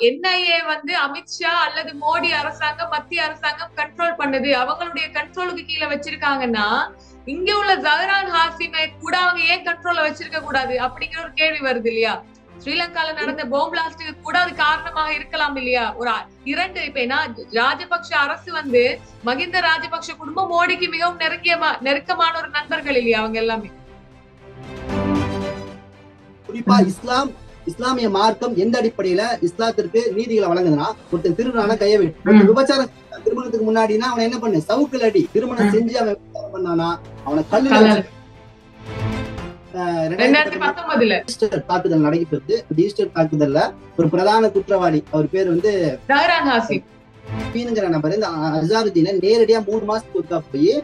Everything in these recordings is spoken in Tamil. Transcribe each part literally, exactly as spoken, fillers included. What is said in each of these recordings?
என்ஐஏ வந்து அமித்ஷா அல்லது மோடி அரசாங்கம் மத்திய அரசாங்கம் கண்ட்ரோல் பண்ணுது, அவங்களுடைய கண்ட்ரோலுக்கு கீழே வச்சிருக்காங்கன்னா இங்க உள்ள ஜஹரான் ஹாசிமை கூட அவங்க ஏன் கண்ட்ரோல்ல வச்சிருக்க கூடாது அப்படிங்கிற ஒரு கேள்வி வருது இல்லையா? ஸ்ரீலங்கால நடந்த பாம் பிளாஸ்டுக்கு கூட அது காரணமாக இருக்கலாம் இல்லையா? ஒரு இரண்டு இப்ப ஏன்னா ராஜபக்ஷ அரசு வந்து மகிந்த ராஜபக்ஷ குடும்பம் மோடிக்கு மிகவும் நெருங்கிய நெருக்கமான ஒரு நண்பர்கள் இல்லையா அவங்க எல்லாமே. குறிப்பா இஸ்லாம் இஸ்லாமிய மார்க்கம் எந்த அடிப்படையில இஸ்லாத்திற்கு நீதிகளை வழங்குதுன்னா, ஒருத்தன் திருமணம் கைய விட்டு விபச்சாரம் திருமணத்துக்கு முன்னாடினா அவனை என்ன பண்ணு சவுக்குல அடி, திருமணம் செஞ்சு அவன் விபச்சாரம் பண்ணானா அவனை கல்லுல. தாக்குதல் நடைபெற்றது. ஈஸ்டர் தாக்குதல்ல ஒரு பிரதான குற்றவாளி அவர் பேர் வந்து பீனுங்கிற நபர் இந்த அசாருதீனை நேரடியா மூணு மாசத்துக்கு போய்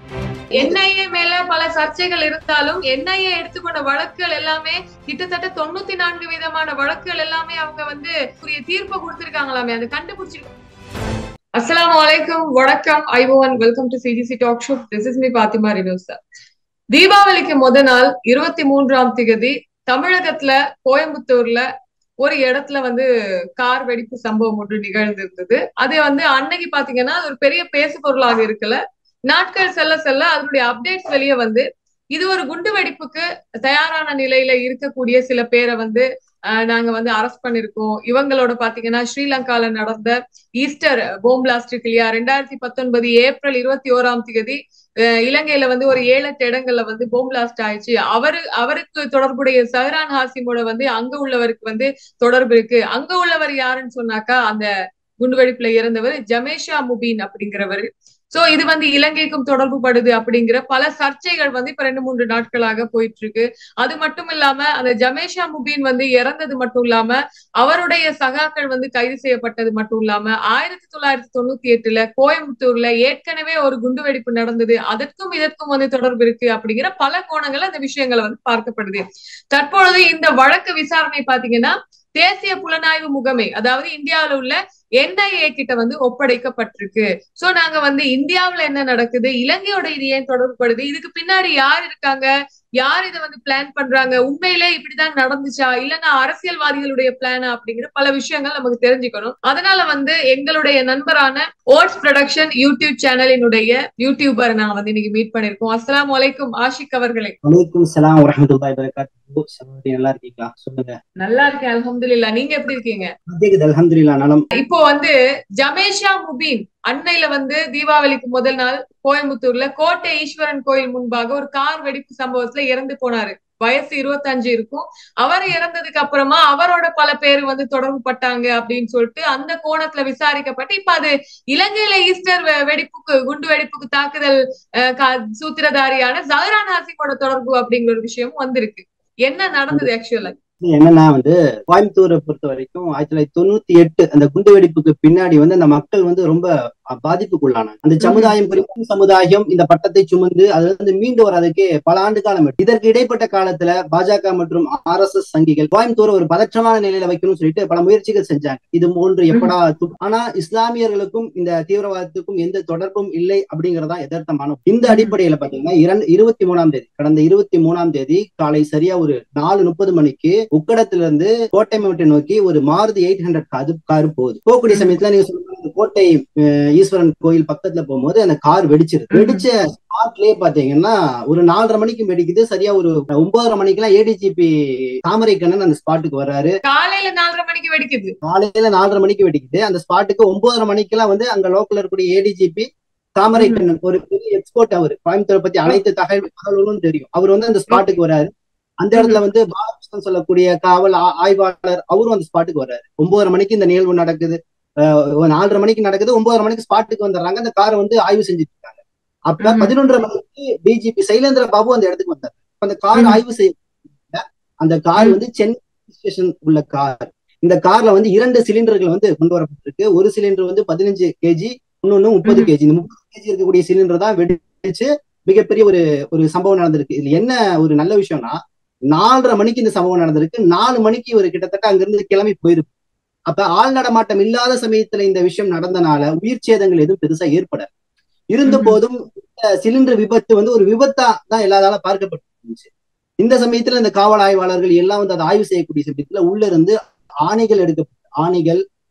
என்ஐஏ மேல பல சர்ச்சைகள் இருந்தாலும் என்ஐஏ எடுத்துக்கொண்ட வழக்குகள் எல்லாமே கிட்டத்தட்ட தொண்ணூத்தி நான்கு விதமான வழக்குகள் எல்லாமே அவங்க வந்து தீர்ப்பு கொடுத்திருக்காங்களாமே, அதை கண்டுபிடிச்சிருக்காங்க. அஸ்ஸலாமு அலைக்கும், வணக்கம், ஐவோன், welcome to CGC talk show. This is me Fathima Rinosa. தீபாவளிக்கு முத நாள் இருபத்தி மூன்றாம் தேதி தமிழகத்துல கோயம்புத்தூர்ல ஒரு இடத்துல வந்து கார் வெடிப்பு சம்பவம் ஒன்று நிகழ்ந்திருந்தது. அது வந்து அன்னைக்கு பாத்தீங்கன்னா அது ஒரு பெரிய பேசு பொருளாக இருக்கல. நாட்கள் செல்ல செல்ல அதனுடைய அப்டேட்ஸ் வெளியே வந்து இது ஒரு குண்டு வெடிப்புக்கு தயாரான நிலையில இருக்கக்கூடிய சில பேரை வந்து அஹ் நாங்க வந்து அரெஸ்ட் பண்ணிருக்கோம். இவங்களோட பாத்தீங்கன்னா ஸ்ரீலங்கால நடந்த ஈஸ்டர் பாம் பிளாஸ்ட் இல்லையா, ரெண்டாயிரத்தி பத்தொன்பது ஏப்ரல் இருபத்தி ஓராம் தேதி இலங்கையில வந்து ஒரு ஏழு எட்டு இடங்கள்ல வந்து பாம் பிளாஸ்ட் ஆயிடுச்சு. அவரு அவருக்கு தொடர்புடைய ஜஹரான் ஹாசிமோட வந்து அங்க உள்ளவருக்கு வந்து தொடர்பு இருக்கு. அங்க உள்ளவர் யாருன்னு சொன்னாக்கா அந்த குண்டுவெடிப்புல இறந்தவர் ஜமேஷா முபீன் அப்படிங்கிறவர். சோ இது வந்து இலங்கைக்கும் தொடர்பு படுது அப்படிங்கிற பல சர்ச்சைகள் வந்து இப்ப ரெண்டு மூன்று நாட்களாக போயிட்டு இருக்கு. அது மட்டும் இல்லாம அந்த ஜமேஷா முபீன் வந்து இறந்தது மட்டும் இல்லாம அவருடைய சகாக்கள் வந்து கைது செய்யப்பட்டது மட்டும் இல்லாம ஆயிரத்தி தொள்ளாயிரத்தி தொண்ணூத்தி எட்டுல கோயம்புத்தூர்ல ஏற்கனவே ஒரு குண்டுவெடிப்பு நடந்தது, அதற்கும் இதற்கும் வந்து தொடர்பு இருக்கு அப்படிங்கிற பல கோணங்கள் அந்த விஷயங்களை வந்து பார்க்கப்படுது. தற்பொழுது இந்த வழக்கு விசாரணை பாத்தீங்கன்னா தேசிய புலனாய்வு முகமை, அதாவது இந்தியாவில உள்ள என்ஐஏ கிட்ட வந்து ஒப்படைக்கப்பட்டிருக்கு. சோ நாங்க வந்து இந்தியாவுல என்ன நடக்குது, இலங்கையோட இது ஏன் தொடர்புபடுது, இதுக்கு பின்னாடி யார் இருக்காங்க, யார் இதை வந்து பிளான் பண்றாங்க, உண்மையிலே இப்படிதான் நடந்துச்சா இல்லைன்னா அரசியல்வாதிகளுடைய பிளானா அப்படிங்கிற பல விஷயங்கள் நமக்கு தெரிஞ்சுக்கணும். அதனால வந்து எங்களுடைய நண்பரான ஓட்ஸ் ப்ரொடக்ஷன் யூடியூப் சேனலினுடைய யூடியூபர் நான் வந்து இன்னைக்கு மீட் பண்ணிருக்கோம். அஸ்ஸலாமு அலைக்கும் ஆஷிக் அவர்களே. வலைக்கும் ஸலாம் வ ரஹ்மத்துல்லாஹி வ பரகாத்துஹு. நல்லா இருக்கீங்களா? சொல்லுங்க. நல்லா இருக்கேன் அல்ஹம்துலில்லாஹ். நீங்க எப்படி இருக்கீங்க? அல்ஹம்துலில்லாஹ் நலம். இப்போ வந்து ஜமேஷா முபீன் அன்னையில வந்து தீபாவளிக்கு முதல் நாள் கோயம்புத்தூர்ல கோட்டை ஈஸ்வரன் கோயில் முன்பாக ஒரு கார் வெடிப்பு சம்பவத்துல இறந்து போனாரு. வயசு இருபத்தி அஞ்சு இருக்கும். அவர் இறந்ததுக்கு அப்புறமா அவரோட பல பேர் வந்து தொடர்பு பட்டாங்க அப்படின்னு சொல்லிட்டு அந்த கோணத்துல விசாரிக்கப்பட்டு இப்ப அது இலங்கையில ஈஸ்டர் வெடிப்புக்கு குண்டு வெடிப்புக்கு தாக்குதல் சூத்திரதாரியான ஜஹரான் ஹாசிமோட தொடர்பு அப்படிங்கிற ஒரு விஷயமும் வந்திருக்கு. என்ன நடந்தது ஆக்சுவலா? என்னன்னா வந்து கோயம்புத்தூரை பொறுத்த வரைக்கும் ஆயிரத்தி தொள்ளாயிரத்தி தொண்ணூத்தி எட்டு அந்த குண்டு வெடிப்புக்கு பின்னாடி வந்து அந்த மக்கள் வந்து ரொம்ப பாதிப்புக்குள்ளானாங்க. அந்த சமுதாயம், குறிப்பிட்ட சமுதாயம் இந்த பட்டத்தை சுமந்து அதுல இருந்து மீண்டு வர்றதுக்கே பல ஆண்டு காலம். இதற்கு இடைப்பட்ட காலத்துல பாஜக மற்றும் ஆர் எஸ் எஸ் சங்கிகள் கோயம்புத்தூர் ஒரு பதற்றமான நிலையில வைக்கணும்னு சொல்லிட்டு பல முயற்சிகள் செஞ்சாங்க. இது மூன்று எப்படா, ஆனா இஸ்லாமியர்களுக்கும் இந்த தீவிரவாதத்துக்கும் எந்த தொடர்பும் இல்லை அப்படிங்கறதா எதார்த்தமான. இந்த அடிப்படையில பாத்தீங்கன்னா இரண்டு இருபத்தி மூணாம் தேதி கடந்த இருபத்தி மூணாம் தேதி காலை சரியா ஒரு நாலு முப்பது மணிக்கு உக்கடத்துல இருந்து கோட்டை மாவட்டத்தை நோக்கி ஒரு Maruti eight hundred car car போகுது. போகக்கூடிய சமயத்துல நீங்க சொல்லுங்க கோட்டை ஈஸ்வரன் கோயில் பக்கத்துல போகும்போது அந்த கார் வெடிச்சிருக்கு. வெடிச்ச ஸ்பாட்லயே பாத்தீங்கன்னா ஒரு நாலரை மணிக்கு வெடிக்குது. சரியா ஒரு ஒன்பதரை மணிக்கு எல்லாம் ஏடிஜிபி தாமரை கண்ணன் அந்த ஸ்பாட்டுக்கு வர்றாரு. காலையில நாலரை மணிக்கு வெடிக்குது. காலையில நாலரை மணிக்கு வெடிக்குது. அந்த ஸ்பாட்டுக்கு ஒன்பதரை மணிக்கு எல்லாம் வந்து அங்க லோக்கல்ல இருக்கக்கூடிய ஏடிஜிபி தாமரை கண்ணன், ஒரு பெரிய எக்ஸ்போர்ட், அவரு கோயம்புத்தூரை பத்தி அனைத்து தகவல்களும் தெரியும். அவர் வந்து அந்த ஸ்பாட்டுக்கு வர்றாரு. அந்த இடத்துல வந்து பாலகிருஷ்ணன் சொல்லக்கூடிய காவல் ஆய்வாளர் அவரும் அந்த ஸ்பாட்டுக்கு வர்றாரு. ஒன்பதரை மணிக்கு இந்த நிகழ்வு நடக்குது. நாலரை மணிக்கு நடக்குது. ஒன்பதரை மணிக்கு ஸ்பாட்டுக்கு வந்துடுறாங்க. அந்த காரை வந்து ஆய்வு செஞ்சுட்டு இருக்காங்க. அப்ப பதினொன்றரை மணிக்கு டிஜிபி சைலேந்திர பாபு அந்த இடத்துக்கு வந்தார். அந்த கார் ஆய்வு செய்ய அந்த கார் வந்து சென்னை ஸ்டேஷன் உள்ள கார். இந்த கார்ல வந்து இரண்டு சிலிண்டர்கள் வந்து கொண்டு வரப்பட்டிருக்கு. ஒரு சிலிண்டர் வந்து பதினஞ்சு கேஜி, இன்னொன்னு முப்பது கேஜி. இந்த முப்பது கேஜி இருக்கக்கூடிய சிலிண்டர் தான் வெடிச்சு மிகப்பெரிய ஒரு ஒரு சம்பவம் நடந்திருக்கு. இதுல என்ன ஒரு நல்ல விஷயம்னா நாலரை மணிக்கு இந்த சம்பவம் நடந்திருக்கு. நாலு மணிக்கு ஒரு கிட்டத்தட்ட அங்கிருந்து கிளம்பி போயிருக்கு. அப்ப ஆள் நடமாட்டம் இல்லாத சமயத்துல இந்த விஷயம் நடந்தனால உயிர் சேதங்கள் எதுவும் பெருசா ஏற்பட இருந்த போதும் சிலிண்டர் விபத்து வந்து ஒரு விபத்தா தான் எல்லாரால பார்க்கப்பட்டு இந்த சமயத்துல இந்த காவல் ஆய்வாளர்கள் எல்லாம் வந்து அதை ஆய்வு செய்யக்கூடிய சமயத்துல உள்ள இருந்து ஆணைகள் எடுக்கப்பட்டு ஆணைகள்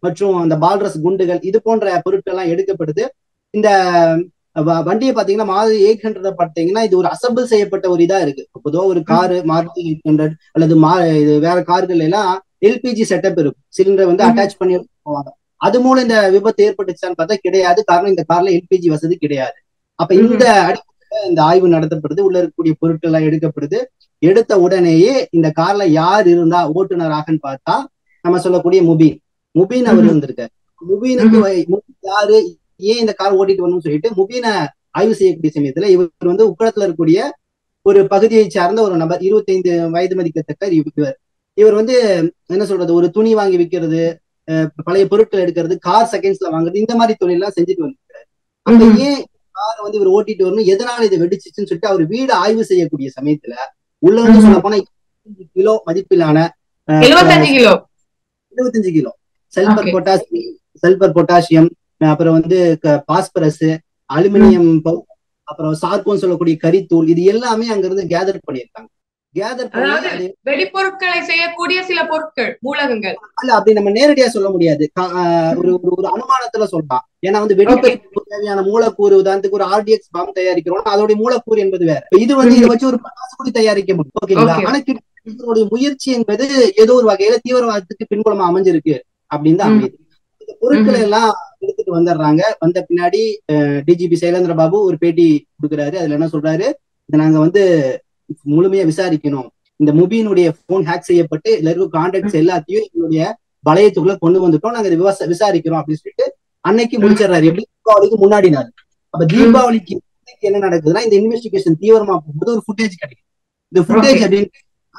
மற்றும் அந்த பால்ரஸ் குண்டுகள் இது போன்ற பொருட்கள் எல்லாம் எடுக்கப்படுது. இந்த வண்டியை பாத்தீங்கன்னா மாருதி எயிட் ஹண்ட்ரட் பாத்தீங்கன்னா இது ஒரு அசம்பிள் செய்யப்பட்ட ஒரு இதா இருக்கு. பொதுவாக ஒரு காரு மாருதி எயிட் ஹண்ட்ரட் அல்லது மா இது வேற கார்கள் எல்லாம் எல்பிஜி செட்டப் இருக்கும், சிலிண்டரை வந்து அட்டாச் பண்ணி போவாங்க. அது மூலம் இந்த விபத்து ஏற்பட்டுச்சான்னு பார்த்தா கிடையாது. காரணம் இந்த கார்ல எல்பிஜி வசதி கிடையாது. அப்ப இந்த அடிப்படையில இந்த ஆய்வு நடத்தப்படுது, உள்ள இருக்கக்கூடிய பொருட்கள் எல்லாம் எடுக்கப்படுது. எடுத்த உடனேயே இந்த கார்ல யார் இருந்தா ஓட்டுநராகன்னு பார்த்தா நம்ம சொல்லக்கூடிய முபீன் முபீன் அவர் இருந்திருக்காரு. முபீனுக்கு யாரு ஏன் இந்த கார் ஓட்டிட்டு வரணும்னு சொல்லிட்டு முபீனை ஆய்வு செய்யக்கூடிய சமயத்துல இவர் வந்து உக்கடத்துல இருக்கக்கூடிய ஒரு பகுதியை சார்ந்த ஒரு நபர், இருபத்தி ஐந்து வயது மதிக்கத்தக்க இவர் இவர் வந்து என்ன சொல்றது, ஒரு துணி வாங்கி விற்கிறது, பழைய பொருட்கள் எடுக்கிறது, கார் செகண்ட்ஸ்ல வாங்குறது, இந்த மாதிரி தொழில் எல்லாம் செஞ்சுட்டு வந்திருக்காரு. அப்ப ஏன் கார் வந்து இவர் ஓட்டிட்டு வரணும், எதனால இதை வெடிச்சிச்சுன்னு சொல்லிட்டு அவர் வீடு ஆய்வு செய்யக்கூடிய சமயத்துல உள்ள வந்து சொல்ல போனா கிலோ மதிப்பிலான எழுபத்தஞ்சு கிலோ எழுபத்தஞ்சு kilo sulphur potassium sulphur potassium அப்புறம் வந்து பாஸ்பரஸ், அலுமினியம், அப்புறம் சார்கோன் சொல்லக்கூடிய கரித்தூள், இது எல்லாமே அங்க இருந்து கேதர் பண்ணியிருக்காங்க. கேதர் பண்ணி வெடிப்பொருட்களை செய்யக்கூடிய சில பொருட்கள் மூலகங்கள் அல்ல, அப்படி நம்ம நேரடியா சொல்ல முடியாது, ஒரு ஒரு அனுமானத்துல சொல்லலாம். ஏன்னா வந்து வெடிப்பொருட்களுக்கு தேவையான மூலக்கூறு, உதாரணத்துக்கு ஒரு ஆர்டிஎக்ஸ் பாம் தயாரிக்கிறோம், அதோடைய மூலக்கூறு என்பது வேற. இது வந்து இதை வச்சு ஒரு பட்டாசு கூட தயாரிக்க முடியும், ஓகேங்களா? ஆனா இதனுடைய முயற்சி என்பது ஏதோ ஒரு வகையில தீவிரவாதத்துக்கு பின்புலமா அமைஞ்சிருக்கு அப்படின்னு தான் அமையுது. இந்த பொருட்களை எல்லாம் எடுத்துட்டு வந்துடுறாங்க. வந்த பின்னாடி டிஜிபி சைலேந்திர பாபு ஒரு பேட்டி கொடுக்குறாரு. அதுல என்ன சொல்றாரு, இதை நாங்க வந்து முழுமையா விசாரிக்கணும், இந்த முபீனுடைய போன் ஹேக் செய்யப்பட்டு இதுல இருக்க கான்டாக்ட்ஸ் எல்லாத்தையும் எங்களுடைய வளையத்துக்குள்ள கொண்டு வந்துட்டோம், நாங்க இதை விசாரிக்கிறோம் அப்படின்னு சொல்லிட்டு அன்னைக்கு முடிச்சிடறாரு. எப்படி தீபாவளிக்கு முன்னாடி நாள். அப்ப தீபாவளிக்கு என்ன நடக்குதுன்னா இந்த இன்வெஸ்டிகேஷன் தீவிரமா போகும்போது ஒரு ஃபுட்டேஜ் கிடைக்கும். இந்த ஃபுட்டேஜ் அப்படின்னு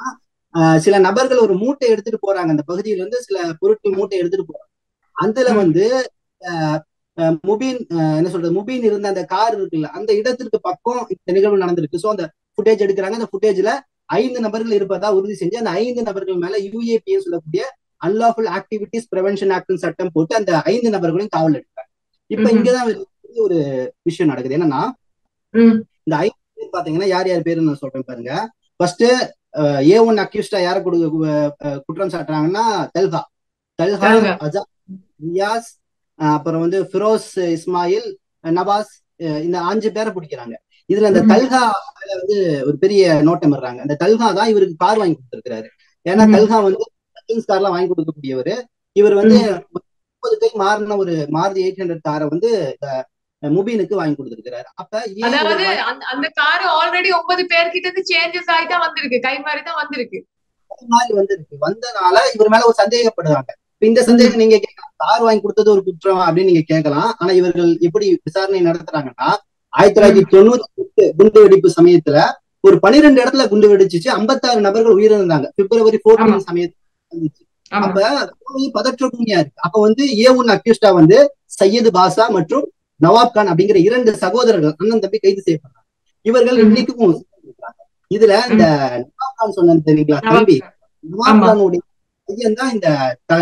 சில நபர்கள் ஒரு மூட்டை எடுத்துட்டு போறாங்க, அந்த பகுதியில இருந்து சில பொருட்கள் மூட்டை எடுத்துட்டு போறாங்க. அதுல வந்து முபீன் என்ன சொல்றது, முபீன் இருந்த அந்த கார் இருக்குல்ல, அந்த இடத்திற்கு பக்கம் இந்த நிகழ்வு நடந்திருக்கு. சோ அந்த ஃபுட்டேஜ் எடுக்கிறாங்க. அந்த ஃபுட்டேஜ்ல ஐந்து நபர்கள் இருப்பதா உறுதி செஞ்சு அந்த ஐந்து நபர்கள் மேல யூஏபிஏ சொல்லக்கூடிய அன்லாஃபுல் ஆக்டிவிட்டிஸ் பிரிவென்ஷன் ஆக்ட் சட்டம் போட்டு அந்த ஐந்து நபர்களையும் காவல் எடுக்கிறாங்க. இப்ப இங்கதான் ஒரு விஷயம் நடக்குது. என்னன்னா இந்த ஐந்து பேர் பாத்தீங்கன்னா யார் யார் பேரு நான் சொல்றேன் பாருங்க. ஃபர்ஸ்ட் ஏ ஒன் அக்யூஸ்டா யார குற்றம் சாட்டுறாங்கன்னா தல்ஹா தல்ஹா அஜா ரியாஸ், அப்புறம் வந்து ஃபிரோஸ் இஸ்மாயில், நவாஸ், இந்த அஞ்சு பேரை பிடிக்கிறாங்க. இதுல அந்த தல்ஹா வந்து ஒரு பெரிய நோட்டம் இடுறாங்க. அந்த தல்ஹா தான் இவருக்கு கார் வாங்கி கொடுத்திருக்கிறாரு. ஏன்னா தல்ஹா வந்து கார் எல்லாம் வாங்கி கொடுக்கக்கூடியவர். இவர் வந்து முப்பது கை மாறின ஒரு மாருதி எயிட் ஹண்ட்ரட் காரை வந்து முபீனுக்கு வாங்கி கொடுத்திருக்கிறாரு. அப்ப அதாவது அந்த கார் ஆல்ரெடி ஒன்பது பேர்கிட்ட இருந்து சேஞ்சஸ் ஆகி தான் வந்திருக்கு, கை மாறி தான் வந்திருக்கு மாதிரி வந்திருக்கு. வந்தனால இவர் மேல ஒரு சந்தேகப்படுறாங்க. இந்த சந்தேகம் நீங்க கேட்கலாம், கார் வாங்கி கொடுத்தது ஒரு குற்றம் அப்படின்னு நீங்க கேட்கலாம். ஆனா இவர்கள் எப்படி விசாரணை நடத்துறாங்கன்னா, ஆயிரத்தி தொள்ளாயிரத்தி தொண்ணூத்தி எட்டு குண்டு வெடிப்பு சமயத்துல ஒரு பனிரெண்டு இடத்துல குண்டு வெடிச்சிச்சு, ஐம்பத்தாறு நபர்கள் உயிரிழந்தாங்க பிப்ரவரி பதினான்கு சமயத்துல இருந்துச்சு. அப்ப பதற்றமும் இருக்கு. அப்ப வந்து ஏ ஒன் அக்யூஸ்டா வந்து சையது பாஷா மற்றும் நவாப் கான் அப்படிங்கிற இரண்டு சகோதரர்கள் அண்ணன் தம்பி கைது செய்யப்படுறாங்க. இவர்கள் இன்னைக்கும் இதுல இந்த நவாப் கான் சொன்ன தெரியுங்களா தம்பி, நவாப் கானுடைய பையன் தான் இந்த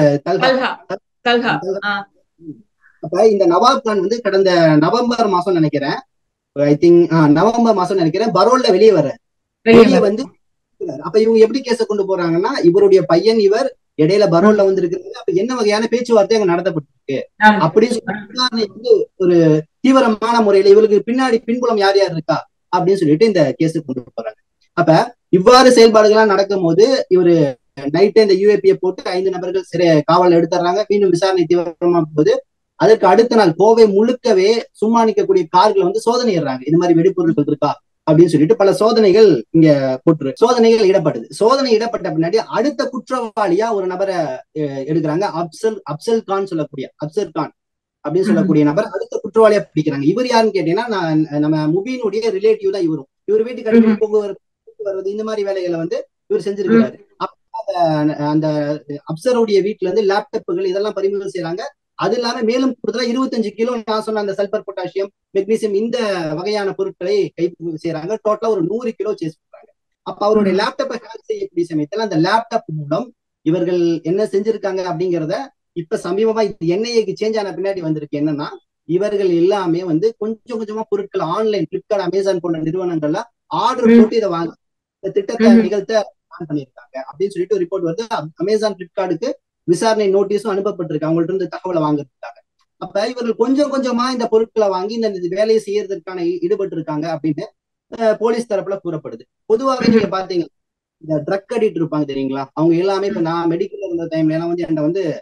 அப்ப இந்த நவாப் கான் வந்து கடந்த நவம்பர் மாசம் நினைக்கிறேன், ஐ திங்க் நவம்பர் மாசம் நினைக்கிறேன் பரோல்ல வெளியே வர வெளியே வந்து அப்ப இவங்க எப்படி கேஸ கொண்டு போறாங்கன்னா, இவருடைய பையன் இவர் இடையில பரோல்ல வந்து இருக்கிறது. அப்ப என்ன வகையான பேச்சுவார்த்தை அங்க நடத்தப்பட்டிருக்கு அப்படின்னு சொல்லி ஒரு தீவிரமான முறையில இவருக்கு பின்னாடி பின்புலம் யார் யார் இருக்கா அப்படின்னு சொல்லிட்டு இந்த கேஸ கொண்டு போறாங்க. அப்ப இவ்வாறு செயல்பாடுகள்லாம் நடக்கும் போது இவரு நைட்டு இந்த யூஏபியை போட்டு ஐந்து நபர்கள் சிறை காவல் எடுத்துறாங்க. மீண்டும் விசாரணை தீவிரமா போது அதற்கு அடுத்த நாள் கோவை முழுக்கவே சும்மா நிற்கக்கூடிய கார்களை வந்து சோதனை இடுறாங்க. இது மாதிரி வெடிப்பொருட்கள் இருக்கா அப்படின்னு சொல்லிட்டு பல சோதனைகள் இங்க போட்டு சோதனைகள் இடப்படுது. சோதனை இடப்பட்ட பின்னாடி அடுத்த குற்றவாளியா ஒரு நபரை எடுக்கிறாங்க. அப்சல் அப்சல் கான் சொல்லக்கூடிய அப்சல் கான் அப்படின்னு சொல்லக்கூடிய நபர் அடுத்த குற்றவாளியா பிடிக்கிறாங்க. இவர் யாருன்னு கேட்டீங்கன்னா நம்ம முபீனுடைய ரிலேட்டிவ் தான் இவரும். இவர் வீட்டுக்கு அடிக்கடி போக்குவரத்து வருவது இந்த மாதிரி வேலைகளை வந்து இவர் செஞ்சிருக்கிறாரு. அந்த அப்சருடைய வீட்டுல இருந்து லேப்டாப்புகள் இதெல்லாம் பறிமுதல் செய்யறாங்க. அது இல்லாம மேலும் கூடுதலா இருபத்தஞ்சு கிலோ நான் சொன்ன அந்த சல்பர் பொட்டாசியம், மெக்னீசியம் இந்த வகையான பொருட்களை கைது செய்யறாங்க. டோட்டலா ஒரு நூறு கிலோ சேஸ் பண்றாங்க. அப்ப அவருடைய லேப்டாப்பை ஹேக் செய்யக்கூடிய சமயத்துல அந்த லேப்டாப் மூலம் இவர்கள் என்ன செஞ்சிருக்காங்க அப்படிங்கிறத இப்ப சமீபமா என்ஐஏக்கு சேஞ்ச் ஆன பின்னாடி வந்திருக்கு. என்னன்னா இவர்கள் எல்லாமே வந்து கொஞ்சம் கொஞ்சமா பொருட்கள் ஆன்லைன் பிளிப்கார்ட், அமேசான் போன்ற நிறுவனங்கள்ல ஆர்டர் போட்டு இதை வாங்க இந்த திட்டத்தை நிகழ்த்த பண்ணியிருக்காங்க அப்படின்னு சொல்லிட்டு ஒரு ரிப்போர்ட் வருது. அமேசான் பிளிப்கார்டுக்கு விசாரணை நோட்டீஸும் அனுப்பப்பட்டிருக்கு அவங்கள்ட்ட இருந்து தகவலை வாங்குறதுக்காக. அப்ப இவர்கள் கொஞ்சம் கொஞ்சமா இந்த பொருட்களை வாங்கி இந்த வேலையை செய்யறதுக்கான ஈடுபட்டு இருக்காங்க அப்படின்னு போலீஸ் தரப்புல கூறப்படுது. பொதுவாகவே நீங்க பாத்தீங்க இந்த ட்ரக் அடிக்ட் இருப்பாங்க தெரியுங்களா, அவங்க எல்லாமே இப்ப நான் மெடிக்கல் இருந்த டைம்ல எல்லாம் வந்து என்கிட்ட வந்து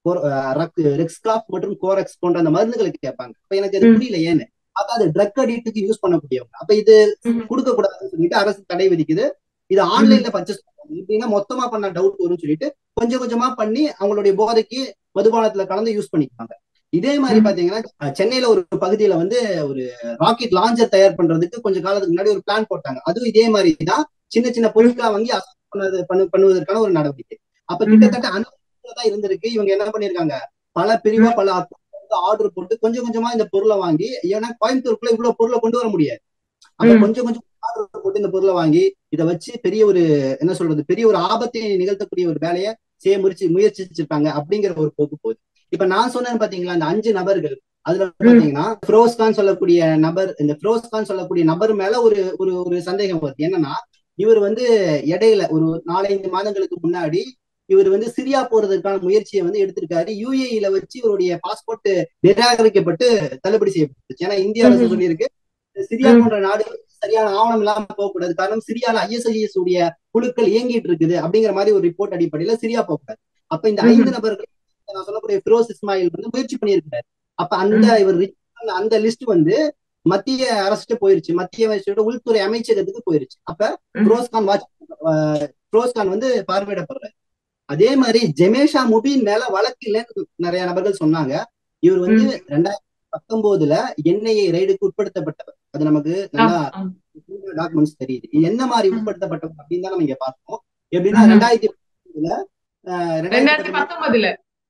ரெக்ஸ்காப் மற்றும் கோரெக்ஸ் போன்ற அந்த மருந்துகளுக்கு கேட்பாங்க. அப்ப எனக்கு அது புரியல ஏன்னு. அப்ப அது ட்ரக் அடிக்டுக்கு யூஸ் பண்ணக்கூடியவங்க. அப்ப இது கொடுக்க கூடாதுன்னு சொல்லிட்டு அரசு தடை விதிக்குது. இது ஆன்லைன்ல பர்ச்சேஸ் பண்ணுவாங்க. இப்படின்னா மொத்தமா பண்ண டவுட் வரும்னு சொல்லிட்டு கொஞ்சம் கொஞ்சமா பண்ணி அவங்களுடைய போதைக்கு மதுபானத்துல கலந்து யூஸ் பண்ணிக்குவாங்க. இதே மாதிரி பாத்தீங்கன்னா சென்னையில ஒரு பகுதியில வந்து ஒரு ராக்கெட் லான்ச்சர் தயார் பண்றதுக்கு கொஞ்சம் காலத்துக்கு முன்னாடி ஒரு பிளான் போட்டாங்க. அதுவும் இதே மாதிரிதான் சின்ன சின்ன பொருட்களை வாங்கி பண்ணு பண்ணுவதற்கான ஒரு நடவடிக்கை. அப்ப கிட்டத்தட்ட அனுதான் இருந்திருக்கு. இவங்க என்ன பண்ணிருக்காங்க, பல பிரிவா பல ஆர்டர் போட்டு கொஞ்சம் கொஞ்சமா இந்த பொருளை வாங்கி, ஏன்னா கோயம்புத்தூருக்குள்ள இவ்வளவு பொருளை கொண்டு வர முடியாது. அப்ப கொஞ்சம் கொஞ்சம் ஆர்டர் போட்டு இந்த பொருளை வாங்கி இதை வச்சு பெரிய ஒரு என்ன சொல்றது பெரிய ஒரு ஆபத்தை நிகழ்த்தக்கூடிய ஒரு வேலையை செய்ய முயற்சி முயற்சிச்சிருக்காங்க அப்படிங்கிற ஒரு போக்கு போகுது. இப்ப நான் சொன்னேன் பாத்தீங்களா, இந்த அஞ்சு நபர்கள், அதுல பாத்தீங்கன்னா ஃபிரோஸ்கான் சொல்லக்கூடிய நபர், இந்த ஃபிரோஸ்கான் சொல்லக்கூடிய நபர் மேல ஒரு ஒரு ஒரு சந்தேகம் வருது. என்னன்னா, இவர் வந்து இடையில ஒரு நாலஞ்சு மாதங்களுக்கு முன்னாடி இவர் வந்து சிரியா போறதுக்கான முயற்சியை வந்து எடுத்திருக்காரு. யூஏஇல வச்சு இவருடைய பாஸ்போர்ட் நிராகரிக்கப்பட்டு தள்ளுபடி செய்யப்பட்டுச்சு. ஏன்னா இந்திய அரசு சொல்லியிருக்கு சிரியா போன்ற நாடுகள் சரியான ஆவணம் இல்லாம போகக்கூடாது. காரணம் சிரியால ஐஎஸ்ஐஎஸ் உடைய குழுக்கள் இயங்கிட்டு இருக்குது அப்படிங்கிற மாதிரி ஒரு ரிப்போர்ட் அடிப்படையில சிரியா போகக்கூடாது. அப்ப இந்த ஐந்து நபர்கள் நான் சொல்லக்கூடிய ஃபிரோஸ் இஸ்மாயில் வந்து முயற்சி பண்ணியிருக்காரு. அப்ப அந்த இவர் அந்த லிஸ்ட் வந்து மத்திய அரசுக்கு போயிருச்சு, மத்திய அரசோட உள்துறை அமைச்சகத்துக்கு போயிருச்சு. அப்ப ஃபிரோஸ்கான் வாட்ச் ஃபிரோஸ்கான் வந்து பார்வையிடப்படுறாரு. அதே மாதிரி ஜெமேஷா முபீன் மேல வழக்கு இல்லைன்னு நிறைய நபர்கள் சொன்னாங்க. இவர் வந்து ரெண்டாயிரத்தி பத்தொன்பதுல என்ஐஏ ரைடுக்கு உட்படுத்தப்பட்டவர். அது நமக்கு நல்லா டாக்குமெண்ட்ஸ் தெரியுது என்ன மாதிரி உட்படுத்தப்பட்டவர் அப்படின்னு தான் நம்ம இங்க பார்த்தோம். எப்படின்னா ரெண்டாயிரத்தி பத்தொன்பதுல ரெண்டாயிரத்தி பத்தொன்பதுல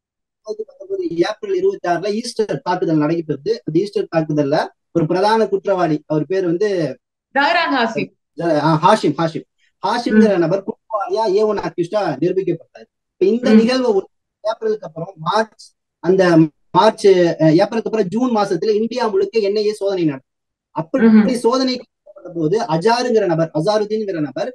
ஏப்ரல் இருபத்தி ஆறுல ஈஸ்டர் தாக்குதல் நடைபெறுது. அந்த ஈஸ்டர் தாக்குதல்ல ஒரு பிரதான குற்றவாளி, அவர் பேர் வந்து ஹாஷிம் ஹாஷிம் ஹாஷிம்ங்கிற நபர் குற்றவாளியா ஏ ஒன் அக்யூஸ்டா நிரூபிக்கப்பட்டார். இப்ப இந்த நிகழ்வு ஏப்ரலுக்கு அப்புறம் மார்ச் அந்த மார்ச் ஏப்ரலுக்கு அப்புறம் ஜூன் மாசத்துல இந்தியா முழுக்க என்ஐஏ சோதனை நடக்கும். அப்படி சோதனை போது அஜாருங்கிற நபர் அசாருதீன்ங்கிற நபர்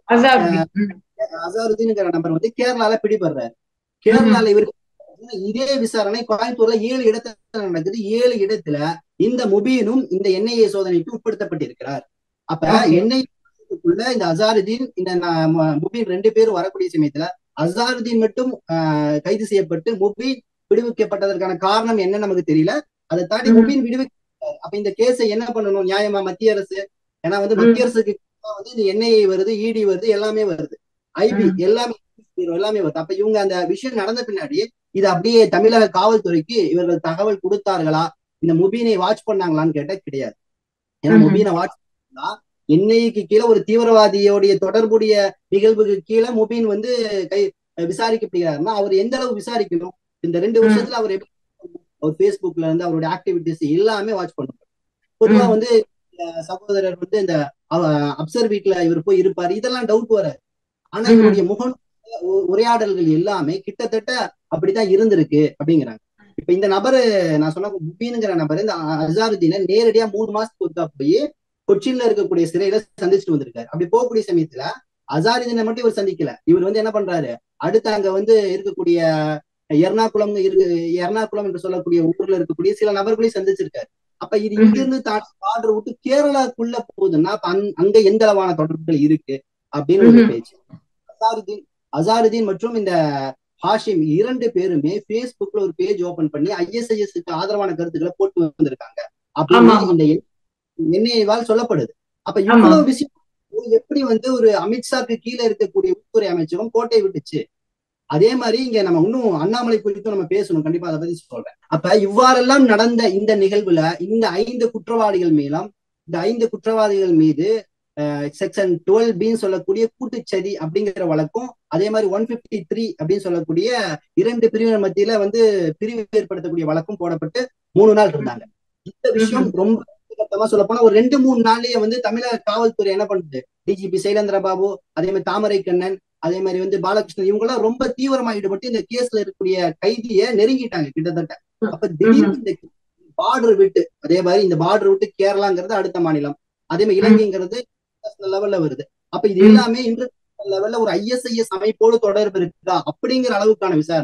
அசாருதீன்ங்கிற நபர் வந்து கேரளால பிடிபடுறாரு. கேரளால இவருக்கு இதே விசாரணை கோயம்புத்தூர்ல ஏழு இடத்துல நடக்குது. ஏழு இடத்துல இந்த முபீனும் இந்த என்ஐஏ சோதனைக்கு உட்படுத்தப்பட்டிருக்கிறார். அப்ப என்ஐஏக்குள்ள இந்த அசாருதீன் இந்த முபீன் ரெண்டு பேரும் வரக்கூடிய சமயத்துல அசாருதீன் மட்டும் ஆஹ் கைது செய்யப்பட்டு முபீன் விடுவிக்கப்பட்டதற்கான காரணம் என்ன நமக்கு தெரியல. அதை தாண்டி முபீன் விடுவிக்க அப்ப இந்த கேஸை என்ன பண்ணணும் நியாயமா மத்திய அரசு, ஏன்னா வந்து மத்திய அரசுக்கு வந்து இந்த என்ஐஏ வருது, இடி வருது, எல்லாமே வருது, ஐபி எல்லாமே எல்லாமே வருது. அப்ப இவங்க அந்த விஷயம் நடந்த பின்னாடி இது அப்படியே தமிழக காவல்துறைக்கு இவர்கள் தகவல் கொடுத்தார்களா, இந்த முபீனை வாட்ச் பண்ணாங்களான்னு கேட்டா கிடையாது. ஏன்னா முபீனை வாட்ச் பண்ணா என்ஐஏக்கு கீழே ஒரு தீவிரவாதியோடைய தொடர்புடைய நிகழ்வுக்கு கீழே முபீன் வந்து கை விசாரிக்கப்படுகிறாருன்னா அவர் எந்த அளவு விசாரிக்கணும். இந்த ரெண்டு வருஷத்துல அவர் எப்படி அவர் பேஸ்புக்ல இருந்து அவருடைய ஆக்டிவிட்டிஸ் எல்லாமே வாட்ச் பண்ணுவார். பொதுவா வந்து சகோதரர் வந்து இந்த அப்சர் வீட்ல இவர் போய் இருப்பாரு, இதெல்லாம் டவுட் வராது. ஆனா இவருடைய முகம் உரையாடல்கள் எல்லாமே கிட்டத்தட்ட அப்படித்தான் இருந்திருக்கு அப்படிங்கிறாங்க. இப்ப இந்த நபரு நான் சொன்ன முபீனுங்கிற நபரு இந்த அசாருதீனை நேரடியா மூணு மாசத்துக்கு ஒருக்கா போய் கொச்சின்ல இருக்கக்கூடிய சிறையில சந்திச்சுட்டு வந்திருக்காரு. அப்படி போகக்கூடிய சமயத்துல அசாருதீனை மட்டும் இவர் சந்திக்கல. இவர் வந்து என்ன பண்றாரு, அடுத்து அங்க வந்து இருக்கக்கூடிய எர்ணாகுளம் இருக்கு எர்ணாகுளம் என்று சொல்லக்கூடிய ஊர்ல இருக்கக்கூடிய சில நபர்களையும் சந்திச்சிருக்காரு. அப்ப இது இங்கிருந்து தான் ஆர்டர் விட்டு கேரளாக்குள்ள போகுதுன்னா அங்க எந்த அளவான தொடர்புகள் இருக்கு அப்படின்னு ஒரு பேச்சு. அசாருதீன் அசாருதீன் மற்றும் இந்த ஹாஷிம் இரண்டு பேருமே பேஸ்புக்ல ஒரு பேஜ் ஓபன் பண்ணி ஐஎஸ்ஐஎஸ்க்கு ஆதரவான கருத்துக்களை போட்டு வந்திருக்காங்க அப்படின்னு இந்த என்ஐஏவால் சொல்லப்படுது. அப்ப இவ்வளவு விஷயம் எப்படி வந்து ஒரு அமித்ஷாக்கு கீழே இருக்கக்கூடிய உள்துறை அமைச்சகம் கோட்டை விட்டுச்சு. அதே மாதிரி இங்க நம்ம இன்னும் அண்ணாமலை குறித்தும் நம்ம பேசணும், கண்டிப்பா அதை பத்தி சொல்றேன். அப்ப இவ்வாறெல்லாம் நடந்த இந்த நிகழ்வுல இந்த ஐந்து குற்றவாளிகள் மேலும் இந்த ஐந்து குற்றவாளிகள் மீது செக்ஷன் டுவெல் பின்னு சொல்லக்கூடிய கூட்டுச்சதி அப்படிங்கிற வழக்கும், அதே மாதிரி ஒன் பிப்டி த்ரீ அப்படின்னு சொல்லக்கூடிய இரண்டு பிரிவினர் மத்தியில வந்து பிரிவு ஏற்படுத்தக்கூடிய வழக்கும் போடப்பட்டு மூணு நாள் இருந்தாங்க. இந்த விஷயம் ரொம்ப கட்டமா சொல்ல போனா ஒரு ரெண்டு மூணு நாள்லயே வந்து தமிழக காவல்துறை என்ன பண்ணுது, டிஜிபி சைலேந்திர பாபு, அதே மாதிரி தாமரை கண்ணன், அதே மாதிரி வந்து பாலகிருஷ்ணன், இவங்க எல்லாம் ரொம்ப தீவிரமா ஈடுபட்டு இந்த கேஸ்ல இருக்கக்கூடிய கைதியை நெருங்கிட்டாங்க கிட்டத்தட்ட. அப்ப திடீர்னு இந்த பார்டர் விட்டு அதே மாதிரி இந்த பார்டர் விட்டு கேரளாங்கிறது அடுத்த மாநிலம், அதே மாதிரி இலங்கைங்கிறது லெவல்ல வருது. அப்ப இது எல்லாமே இன்டர்நேஷனல் லெவல்ல ஒரு ஐஎஸ்ஐஎஸ் அமைப்போடு தொடர்பு இருக்குதா அப்படிங்கிற அளவுக்கான விசாரணை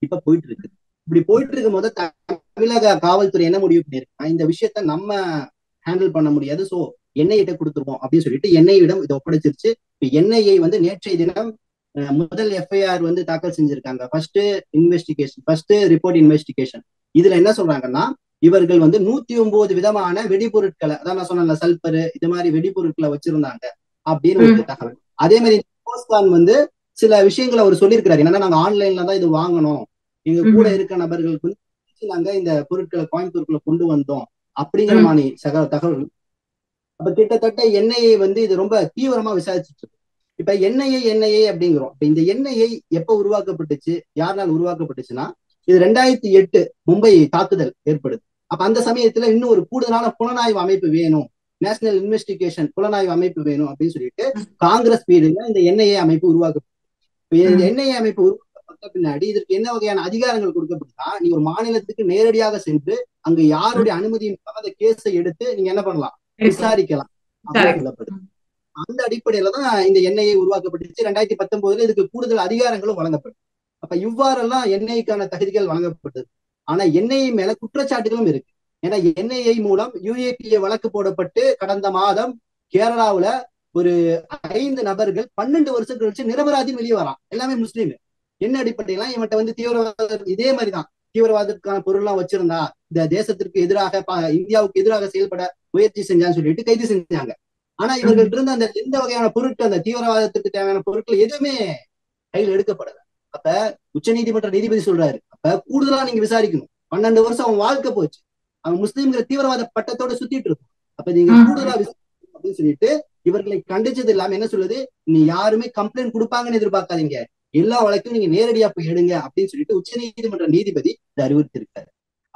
இப்ப போயிட்டு இருக்கு. இப்படி போயிட்டு இருக்கும் போது தமிழக காவல்துறை என்ன முடிவு பண்ணிருக்கா, இந்த விஷயத்த நம்ம ஹேண்டில் பண்ண முடியாது, சோ என்ஐஏ கொடுத்துருவோம் அப்படின்னு சொல்லிட்டு என்ஐஏ இதை ஒப்படைச்சிருச்சு. இப்ப என்ஐஏ வந்து நேற்றைய தினம் முதல் எஃப்ஐஆர் வந்து தாக்கல் செஞ்சிருக்காங்க. First investigation first report investigation இதுல என்ன சொல்றாங்கன்னா, இவர்கள் வந்து நூத்தி ஒன்பது விதமான வெடிபொருட்களை, அதான் நான் சொன்ன சல்பர் இது மாதிரி வெடிபொருட்களை வச்சிருந்தாங்க அப்படின்னு ஒரு தகவல். அதே மாதிரி போஸ்கான் வந்து சில விஷயங்களை அவர் சொல்லியிருக்கிறாரு. என்னன்னா, நாங்க ஆன்லைன்ல தான் இது வாங்கணும், எங்க கூட இருக்க நபர்களுக்கு வந்து நாங்க இந்த பொருட்களை கோயம்புத்தூருக்குள்ள கொண்டு வந்தோம் அப்படிங்கிற மாதிரி சக தகவல். அப்ப கிட்டத்தட்ட என்ஐஏ வந்து இது ரொம்ப தீவிரமா விசாரிச்சுட்டு இருக்கு. இப்ப என்ஐஏ என்ஐஏ அப்படிங்கிறோம். இப்ப இந்த என்ஐஏ எப்ப உருவாக்கப்பட்டுச்சு, யாருனால உருவாக்கப்பட்டுச்சுன்னா, இது ரெண்டாயிரத்தி எட்டு மும்பை தாக்குதல் ஏற்படுது. அப்ப அந்த சமயத்துல இன்னும் ஒரு கூடுதலான புலனாய்வு அமைப்பு வேணும், நேஷனல் இன்வெஸ்டிகேஷன் புலனாய்வு அமைப்பு வேணும் அப்படின்னு சொல்லிட்டு காங்கிரஸ் பீரியட்ல இந்த என்ஐஏ அமைப்பு உருவாக்கப்பட்டது. இந்த என்ஐஏ அமைப்பு உருவாக்கப்பட்ட பின்னாடி இதற்கு என்ன வகையான அதிகாரங்கள் கொடுக்கப்படுதா, நீங்க ஒரு மாநிலத்துக்கு நேரடியாக சென்று அங்க யாருடைய அனுமதியும் அந்த கேஸை எடுத்து நீங்க என்ன பண்ணலாம், விசாரிக்கலாம் அப்படின்னு சொல்லப்படுது. அந்த அடிப்படையில தான் இந்த என்ஐஏ உருவாக்கப்பட்டுச்சு. ரெண்டாயிரத்தி பத்தொன்பதுல இதுக்கு கூடுதல் அதிகாரங்களும் வழங்கப்படும். அப்ப இவ்வாறெல்லாம் என்ஐஏக்கான தகுதிகள் வழங்கப்பட்டது. ஆனா என்ஐஏ மேல குற்றச்சாட்டுகளும் இருக்கு. ஏன்னா என்ஐஏ மூலம் யூஏபிஏ வழக்கு போடப்பட்டு கடந்த மாதம் கேரளாவுல ஒரு ஐந்து நபர்கள் பன்னெண்டு வருஷம் கழிச்சு நிரபராதின்னு வெளியே வரான். எல்லாமே முஸ்லீம். என்ன அடிப்படையெல்லாம் இவன்ட்ட வந்து தீவிரவாத இதே மாதிரிதான் தீவிரவாதத்துக்கான பொருள்லாம் வச்சிருந்தா, இந்த தேசத்திற்கு எதிராக இந்தியாவுக்கு எதிராக செயல்பட முயற்சி செஞ்சான்னு சொல்லிட்டு கைது செஞ்சாங்க. ஆனா இவர்கள் இருந்த அந்த எந்த வகையான பொருட்கள், அந்த தீவிரவாதத்துக்கு தேவையான பொருட்கள் எதுவுமே கையில் எடுக்கப்படல. அப்ப உச்ச நீதிமன்ற நீதிபதி சொல்றாரு, அப்ப கூடுதலா நீங்க விசாரிக்கணும். பன்னெண்டு வருஷம் அவன் வாழ்க்கை போச்சு, அவன் முஸ்லீம்கிற தீவிரவாத பட்டத்தோட சுத்திட்டு இருக்கும். அப்ப நீங்க கூடுதலா விசாரிக்கணும் அப்படின்னு சொல்லிட்டு இவர்களை கண்டிச்சது இல்லாம என்ன சொல்லுது, நீ யாருமே கம்ப்ளைண்ட் கொடுப்பாங்கன்னு எதிர்பார்க்காதீங்க, எல்லா வழக்கும் நீங்க நேரடியா போய் எடுங்க அப்படின்னு சொல்லிட்டு உச்ச நீதிமன்ற நீதிபதி இதை அறிவுறுத்திருக்காரு.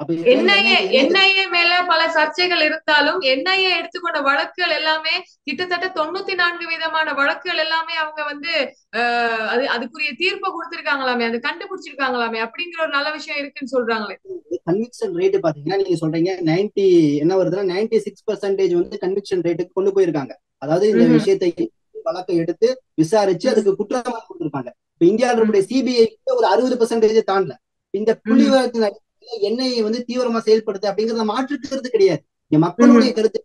என்ஐஏ என்ஐஏ மேல பல சர்ச்சைகள் இருந்தாலும் என்ஐஏ எடுத்துக்கொண்ட வழக்குகள் எல்லாமே கிட்டத்தட்ட தொண்ணூத்தி நான்கு விதமான வழக்குகள் எல்லாமே அவங்க வந்து அஹ் அது அதுக்குரிய தீர்ப்பை கொடுத்திருக்காங்களாமே, அது கண்டுபிடிச்சிருக்காங்களாமே அப்படிங்கிற ஒரு நல்ல விஷயம் இருக்குன்னு சொல்றாங்களே. கன்விக்ஷன் ரேட் பாத்தீங்கன்னா நீங்க சொல்றீங்க நைன்டி என்ன வருதுன்னா நைன்டி சிக்ஸ் பர்சன்டேஜ் வந்து கன்விக்ஷன் ரேட்டுக்கு கொண்டு போயிருக்காங்க. அதாவது இந்த விஷயத்தை வழக்கை எடுத்து விசாரிச்சு அதுக்கு குற்றமாக கொடுத்திருக்காங்க. இப்ப இந்தியாவுடைய சிபிஐ ஒரு அறுபது பர்சன்டேஜ் தாண்டல. இந்த புள்ளி விவரத்தின் என்ஐஏ வந்து தீவிரமா செயல்படுது அப்படிங்கறத மாற்றுக்கிறது கிடையாது. மக்களுடைய கருத்து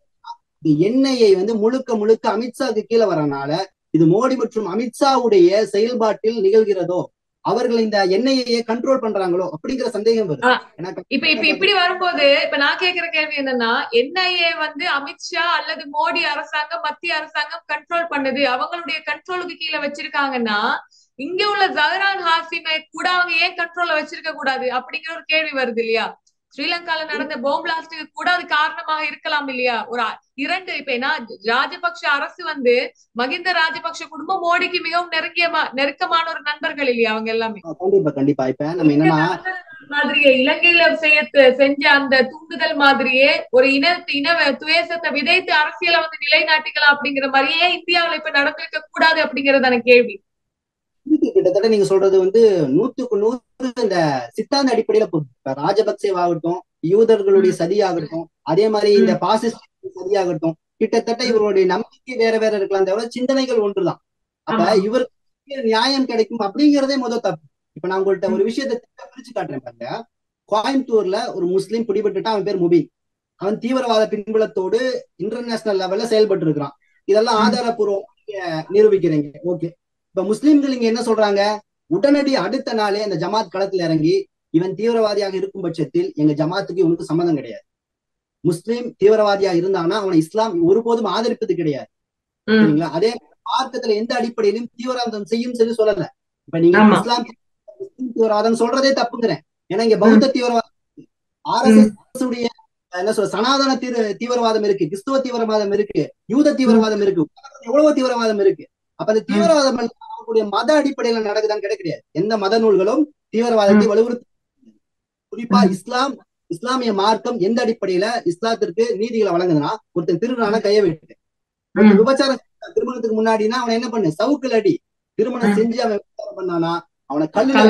என்ஐஏ வந்து முழுக்க முழுக்க அமித்ஷாக்கு கீழே வரனால இது மோடி மற்றும் அமித்ஷாவுடைய செயல்பாட்டில் நிகழ்கிறதோ, அவர்கள் இந்த என்ஐஏ கண்ட்ரோல் பண்றாங்களோ அப்படிங்கிற சந்தேகம் வருது. இப்ப இப்ப இப்படி வரும்போது இப்ப நான் கேட்கிற கேள்வி என்னன்னா, என்ஐஏ வந்து அமித்ஷா அல்லது மோடி அரசாங்கம் மத்திய அரசாங்கம் கண்ட்ரோல் பண்ணுது, அவங்களுடைய கண்ட்ரோலுக்கு கீழே வச்சிருக்காங்கன்னா இங்க உள்ள ஜஹரான் ஹாசிமை கூட அவங்க ஏன் கண்ட்ரோல்ல வச்சிருக்க கூடாது அப்படிங்கிற ஒரு கேள்வி வருது இல்லையா? ஸ்ரீலங்கால நடந்த பாம் பிளாஸ்டுக்கு கூட அது காரணமாக இருக்கலாம் இல்லையா? ஒரு இரண்டு இப்ப ஏன்னா ராஜபக்ஷ அரசு வந்து மகிந்த ராஜபக்ஷ குடும்பம் மோடிக்கு மிகவும் நெருங்கிய நெருக்கமான ஒரு நண்பர்கள் இல்லையா அவங்க எல்லாமே. கண்டிப்பா கண்டிப்பா. இப்ப நம்ம என்னன்னா மாதிரியே இலங்கையில செய்ய செஞ்ச அந்த தூண்டுதல் மாதிரியே ஒரு இன இன துவேசத்தை விதைத்து அரசியலை வந்து நிலைநாட்டிக்கலாம் அப்படிங்கிற மாதிரியே இந்தியாவில இப்ப நடந்திருக்க கூடாது அப்படிங்கறதான கேள்வி. கிட்டத்தட்ட நீங்க சொல்றது வந்து நூத்துக்கு நூறு இந்த சித்தாந்த அடிப்படையில போகுது. ராஜபக்சேவாகட்டும், யூதர்களுடைய சதியாகட்டும், அதே மாதிரி இந்த பாசிஸ்ட் சதியாகட்டும், கிட்டத்தட்ட இவருடைய நம்பிக்கை வேற வேற இருக்கலாம், தவிர சிந்தனைகள் ஒன்றுதான். அப்ப இவருக்கு நியாயம் கிடைக்கும் அப்படிங்கிறதே முதல் தப்பு. இப்ப நான் உங்கள்கிட்ட ஒரு விஷயத்தை பிரிச்சு காட்டுறேன் பாருங்க. கோயம்புத்தூர்ல ஒரு முஸ்லீம் பிடிபட்டுட்டா, அவன் பேர் முபீன். அவன் தீவிரவாத பின்புலத்தோடு இன்டர்நேஷனல் லெவல்ல செயல்பட்டு இருக்கிறான். இதெல்லாம் ஆதாரப்பூர்வம் நிரூபிக்கிறீங்க, ஓகே. இப்ப முஸ்லிம்கள் இங்க என்ன சொல்றாங்க, உடனடி அடுத்த நாளே அந்த ஜமாத் களத்துல இறங்கி இவன் தீவிரவாதியாக இருக்கும் பட்சத்தில் எங்க ஜமாத்துக்கு இவனுக்கு சம்மந்தம் கிடையாது. முஸ்லீம் தீவிரவாதியா இருந்தானா அவனை இஸ்லாம் ஒருபோதும் ஆதரிப்பது கிடையாது. சரிங்களா? அதே மார்க்கத்துல எந்த அடிப்படையிலும் தீவிரவாதம் செய்யும் சொல்லி சொல்லல. இப்ப நீங்க இஸ்லாம் தீவிரவாதம் சொல்றதே தப்புங்கிறேன். ஏன்னா இங்க பௌத்த தீவிரவாதம், ஆர் எஸ் எஸ் உடைய என்ன சொல்ற சனாதன தீவிர தீவிரவாதம் இருக்கு, கிறிஸ்துவ தீவிரவாதம் இருக்கு, யூத தீவிரவாதம் இருக்கு, எவ்வளவு தீவிரவாதம் இருக்கு. அப்ப அந்த தீவிரவாதம் மத அடிப்படையில நடக்குதான்னு கிடையாது. எந்த மத நூல்களும் தீவிரவாதத்தை வலுவுறுத்த, குறிப்பா இஸ்லாம் இஸ்லாமிய மார்க்கம் எந்த அடிப்படையில இஸ்லாத்திற்கு நீதிகளை வழங்குதுன்னா, ஒருத்தன் திருநான கைய விட்டு ஒருத்தன் விபச்சாரம் திருமணத்துக்கு முன்னாடினா அவனை என்ன பண்ணு, சவுக்குல அடி. திருமணம் செஞ்சு அவன் விபச்சாரம் பண்ணானா அவனை கல்லுல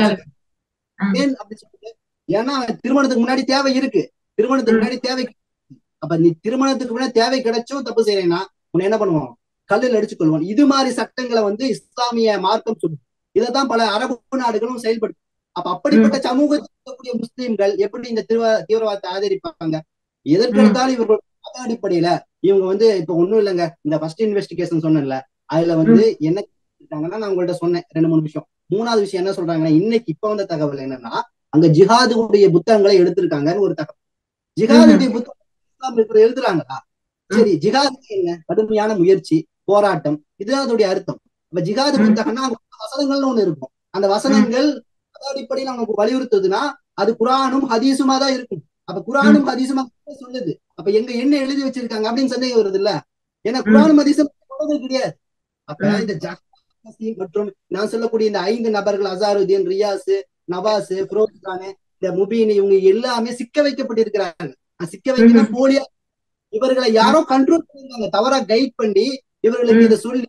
ஏன் அப்படி சொல்லிட்டு, ஏன்னா அவன் திருமணத்துக்கு முன்னாடி தேவை இருக்கு, திருமணத்துக்கு முன்னாடி தேவை. அப்ப நீ திருமணத்துக்கு முன்னாடி தேவை கிடைச்சும் தப்பு செய்யறேன்னா உன்னை என்ன பண்ணுவான், கல்லில் அடிச்சு கொள்வான். இது மாதிரி சட்டங்களை வந்து இஸ்லாமிய மார்க்கம் சொல்லுது. இதைதான் பல அரபு நாடுகளும் செயல்படுத்து. அப்ப அப்படிப்பட்ட சமூகத்தில் இருக்கக்கூடிய முஸ்லிம்கள் எப்படி இந்த தீவிர தீவிரவாதத்தை ஆதரிப்பாங்க? எதற்கெடுத்தாலும் இவர்கள் மத அடிப்படையில இவங்க வந்து இப்ப ஒண்ணும் இல்லைங்க. இந்த ஃபர்ஸ்ட் இன்வெஸ்டிகேஷன் சொன்னேன்ல, அதுல வந்து என்ன சொல்லிட்டாங்கன்னா, நான் உங்கள்ட்ட சொன்னேன் ரெண்டு மூணு விஷயம். மூணாவது விஷயம் என்ன சொல்றாங்கன்னா, இன்னைக்கு இப்ப வந்த தகவல் என்னன்னா, அங்க ஜிஹாதுடைய புத்தகங்களை எடுத்திருக்காங்கன்னு ஒரு தகவல். ஜிஹாதுடைய புத்தகம் எழுதுறாங்களா? சரி, ஜிஹாது என்ன? கடுமையான முயற்சி, போராட்டம், இதுதான் அதோடைய அர்த்தம். இப்ப ஜிஹாது புத்தகம்னா வசனங்கள்னு ஒண்ணு இருக்கும். அந்த வசனங்கள் மத அடிப்படையில் நமக்கு வலியுறுத்துதுன்னா அது குரானும் ஹதீஸுமா தான் இருக்கும். அப்ப குரானும் ஹதீஸுமா சொல்லுது. அப்ப எங்க என்ன எழுதி வச்சிருக்காங்க அப்படின்னு சந்தேகம் வருது இல்ல? ஏன்னா குரானும் ஹதீஸும் கிடையாது. அப்ப இந்த ஜஹாதி மற்றும் நான் சொல்லக்கூடிய இந்த ஐந்து நபர்கள் அசாருதீன், ரியாஸ், நவாஸ், ஃபிரோஸ் கான், இந்த முபீன், இவங்க எல்லாமே சிக்க வைக்கப்பட்டிருக்கிறாங்க. சிக்க வைக்கதான் போலியா இவர்களை யாரோ கண்ட்ரோல் பண்ணிருக்காங்க, தவறா கைட் பண்ணி இவர்களுக்கு இதை சொல்லி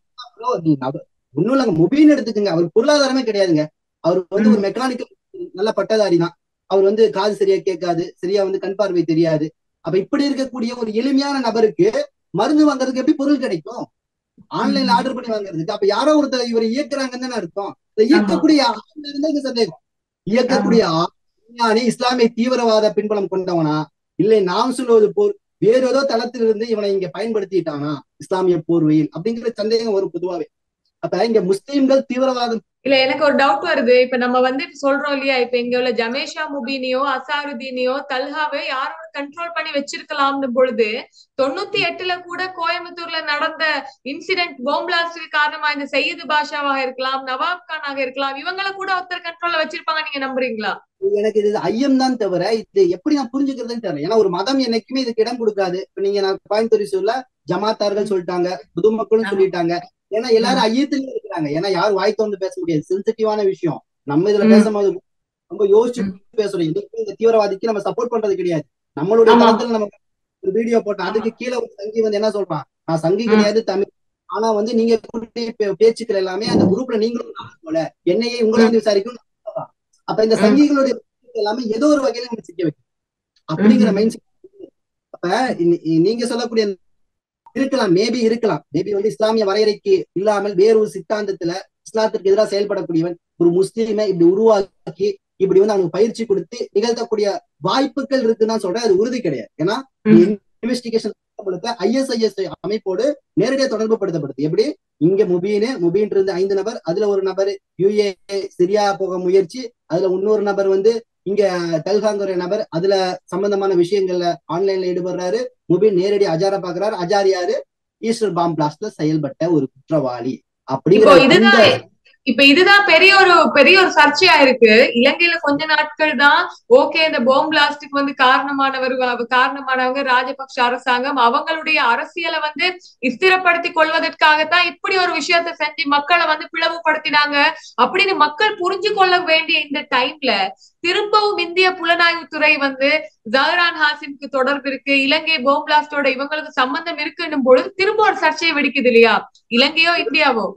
ஒண்ணும் இல்லைங்க. முபீன் எடுத்துக்கங்க, அவர் பொருளாதாரமே கிடையாதுங்க. அவர் வந்து ஒரு மெக்கானிக்கல் நல்ல பட்டதாரி தான். அவர் வந்து காது சரியா கேட்காது, சரியா வந்து கண் பார்வை தெரியாது. அப்ப இப்படி இருக்கக்கூடிய ஒரு எளிமையான நபருக்கு மருந்து வாங்குறதுக்கு எப்படி பொருள் கிடைக்கும்? ஆன்லைன்ல ஆர்டர் பண்ணி வாங்குறதுக்கு. அப்ப யாரோ ஒருத்தர் இவரை இயக்குறாங்கன்னு அர்த்தம். இயக்கக்கூடிய சந்தேகம். இயக்கக்கூடிய ஆணி இஸ்லாமிய தீவிரவாத பின்புலம் கொண்டவனா, இல்லை நாம் சொல்வது போல் வேற ஏதோ தளத்திலிருந்து இவனை இங்க பயன்படுத்திட்டானா இஸ்லாமிய போர்வையில் அப்படிங்கிற சந்தேகம் ஒரு பொதுவாவே. அப்ப இங்க முஸ்லிம்கள் தீவிரவாதம் இல்ல, எனக்கு ஒரு டவுட் வருது. இப்ப நம்ம வந்து சொல்றோம் இல்லையா, இப்ப இங்க உள்ள ஜமேஷா முபீனியோ அசாருதீனியோ தல்ஹாவே யாரோட கண்ட்ரோல் பண்ணி வச்சிருக்கலாம்னு பொழுது தொண்ணூத்தி எட்டுல கூட கோயம்புத்தூர்ல நடந்த இன்சிடென்ட் பாம் பிளாஸ்டுக்கு காரணமா இந்த சையது பாஷாவாக இருக்கலாம், நவாப் கானாக இருக்கலாம், இவங்கள கூட ஒருத்தர் கண்ட்ரோல்ல வச்சிருப்பாங்க. நீங்க நம்புறீங்களா? எனக்கு இது ஐயம் தான் தவிர இது எப்படி நான் புரிஞ்சுக்கிறதுன்னு தெரியல. ஏன்னா ஒரு மதம் என்னைக்குமே இதுக்கு இடம் கொடுக்காது. இப்ப நீங்க நான் கோயம்புத்தூர் சொல்ல ஜமாத்தார்கள் சொல்லிட்டாங்க, பொதுமக்களும் சொல்லிட்டாங்க. ஏன்னா எல்லாரும் ஐயத்திலேயே இருக்கிறாங்க. ஏன்னா யாரும் வாய் தோந்து பேச முடியாது, சென்சிட்டிவான விஷயம். நம்ம இதுல பேசும்போது ரொம்ப யோசிச்சு பேசுறோம். இன்னைக்கு இந்த தீவிரவாதிக்கு நம்ம சப்போர்ட் பண்றது கிடையாது. நம்மளுடைய தளத்துல நம்ம ஒரு வீடியோ போட்டோம், அதுக்கு கீழே ஒரு சங்கி வந்து என்ன சொல்றான், நான் சங்கி கிடையாது தமிழ், ஆனா வந்து நீங்க பேச்சுக்கள் எல்லாமே அந்த குரூப்ல நீங்களும் போல என்னையே உங்களை வந்து விசாரிக்கும். அப்ப இந்த சங்கிகளுடைய எல்லாமே ஏதோ ஒரு வகையில நம்ம சிக்க வைக்கும் அப்படிங்கிற மைண்ட் செட். அப்ப நீங்க சொல்லக்கூடிய இருக்கலாம், மேபி இருக்கலாம், மேபி வந்து இஸ்லாமிய வரையறைக்கு இல்லாமல் வேறு ஒரு சித்தாந்தத்துல இஸ்லாத்திற்கு எதிராக செயல்படக்கூடியவன் ஒரு முஸ்லீமை இப்படி உருவாக்கி இப்படி வந்து அவனுக்கு பயிற்சி கொடுத்து நிகழ்த்தக்கூடிய வாய்ப்புகள் இருக்குன்னு சொல்றேன். அது உறுதி கிடையாது. ஏன்னா இன்வெஸ்டிகேஷன் ஐஎஸ்ஐஎஸ் அமைப்போடு நேரடியாக தொடர்பு படுத்தப்படுது. எப்படி இங்க முபீனு முபீன் இருந்து ஐந்து நபர், அதுல ஒரு நபர் யுஏ சிரியா போக முயற்சி, அதுல இன்னொரு நபர் வந்து இங்க தல்ஹாங்கிற நபர் அதுல சம்பந்தமான விஷயங்கள்ல ஆன்லைன்ல ஈடுபடுறாரு. முபீன் நேரடி அஜாரா பாக்குறாரு. அஜார் யாரு? ஈஸ்டர் பாம் பிளாஸ்ட்ல செயல்பட்ட ஒரு குற்றவாளி அப்படிங்கிற. இப்ப இதுதான் பெரிய ஒரு பெரிய ஒரு சர்ச்சையா இருக்கு. இலங்கையில கொஞ்ச நாட்கள் தான் ஓகே, இந்த பாம் பிளாஸ்டுக்கு வந்து காரணமானவர் காரணமானவங்க ராஜபக்ஷ அரசாங்கம் அவங்களுடைய அரசியலை வந்து ஸ்திரப்படுத்தி கொள்வதற்காகத்தான் இப்படி ஒரு விஷயத்த செஞ்சு மக்களை வந்து பிளவுபடுத்தினாங்க அப்படின்னு மக்கள் புரிஞ்சு கொள்ள வேண்டிய இந்த டைம்ல திரும்பவும் இந்திய புலனாய்வுத்துறை வந்து ஜஹரான் ஹாசிமுக்கு தொடர்பு இருக்கு, இலங்கை பாம் பிளாஸ்டோட இவங்களுக்கு சம்பந்தம் இருக்குன்னும் பொழுது திரும்ப ஒரு சர்ச்சையை வெடிக்குது இல்லையா, இலங்கையோ இந்தியாவோ?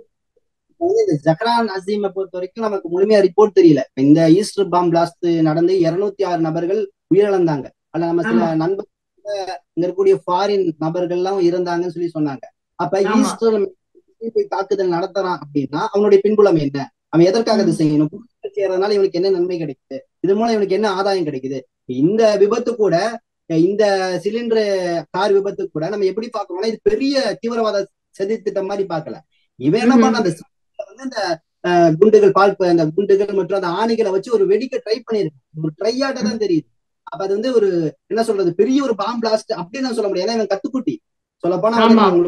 இந்த ஜஹரான் அசீமை பொறுத்த வரைக்கும் நமக்கு முழுமையா ரிப்போர்ட் தெரியல. இந்த ஈஸ்டர் பாம் பிளாஸ்ட் நடந்து இருநூத்தி ஆறு நபர்கள் உயிரிழந்தாங்க. அல்ல நம்ம சில நண்பர்கள் இங்க இருக்கக்கூடிய ஃபாரின் நபர்கள் எல்லாம் இருந்தாங்கன்னு சொல்லி சொன்னாங்க. அப்ப ஈஸ்டர் தாக்குதல் நடத்துறான் அப்படின்னா அவனுடைய பின்புலம் என்ன, அவன் எதற்காக அதை செய்யணும், செய்யறதுனால இவனுக்கு என்ன நன்மை கிடைக்குது, இது மூலம் இவனுக்கு என்ன ஆதாயம் கிடைக்குது. இந்த விபத்து கூட, இந்த சிலிண்டர் கார் விபத்து கூட நம்ம எப்படி பாக்குறோம்னா இது பெரிய தீவிரவாத சதி திட்டம் மாதிரி பார்க்கல. இவன் என்ன பண்ண அந்த அந்த குண்டுகள் பால் அந்த குண்டுகள் மற்றும் அந்த ஆணிகளை வச்சு ஒரு வெடிக்க ட்ரை பண்ணிருக்கு. ஒரு ட்ரையாட்ட தான் தெரியுது. அப்ப அது வந்து ஒரு என்ன சொல்றது பெரிய ஒரு பாம் பிளாஸ்ட் அப்படின்னு சொல்ல முடியாது. ஏன்னா இவன் கத்துக்குட்டி. சொல்ல போனா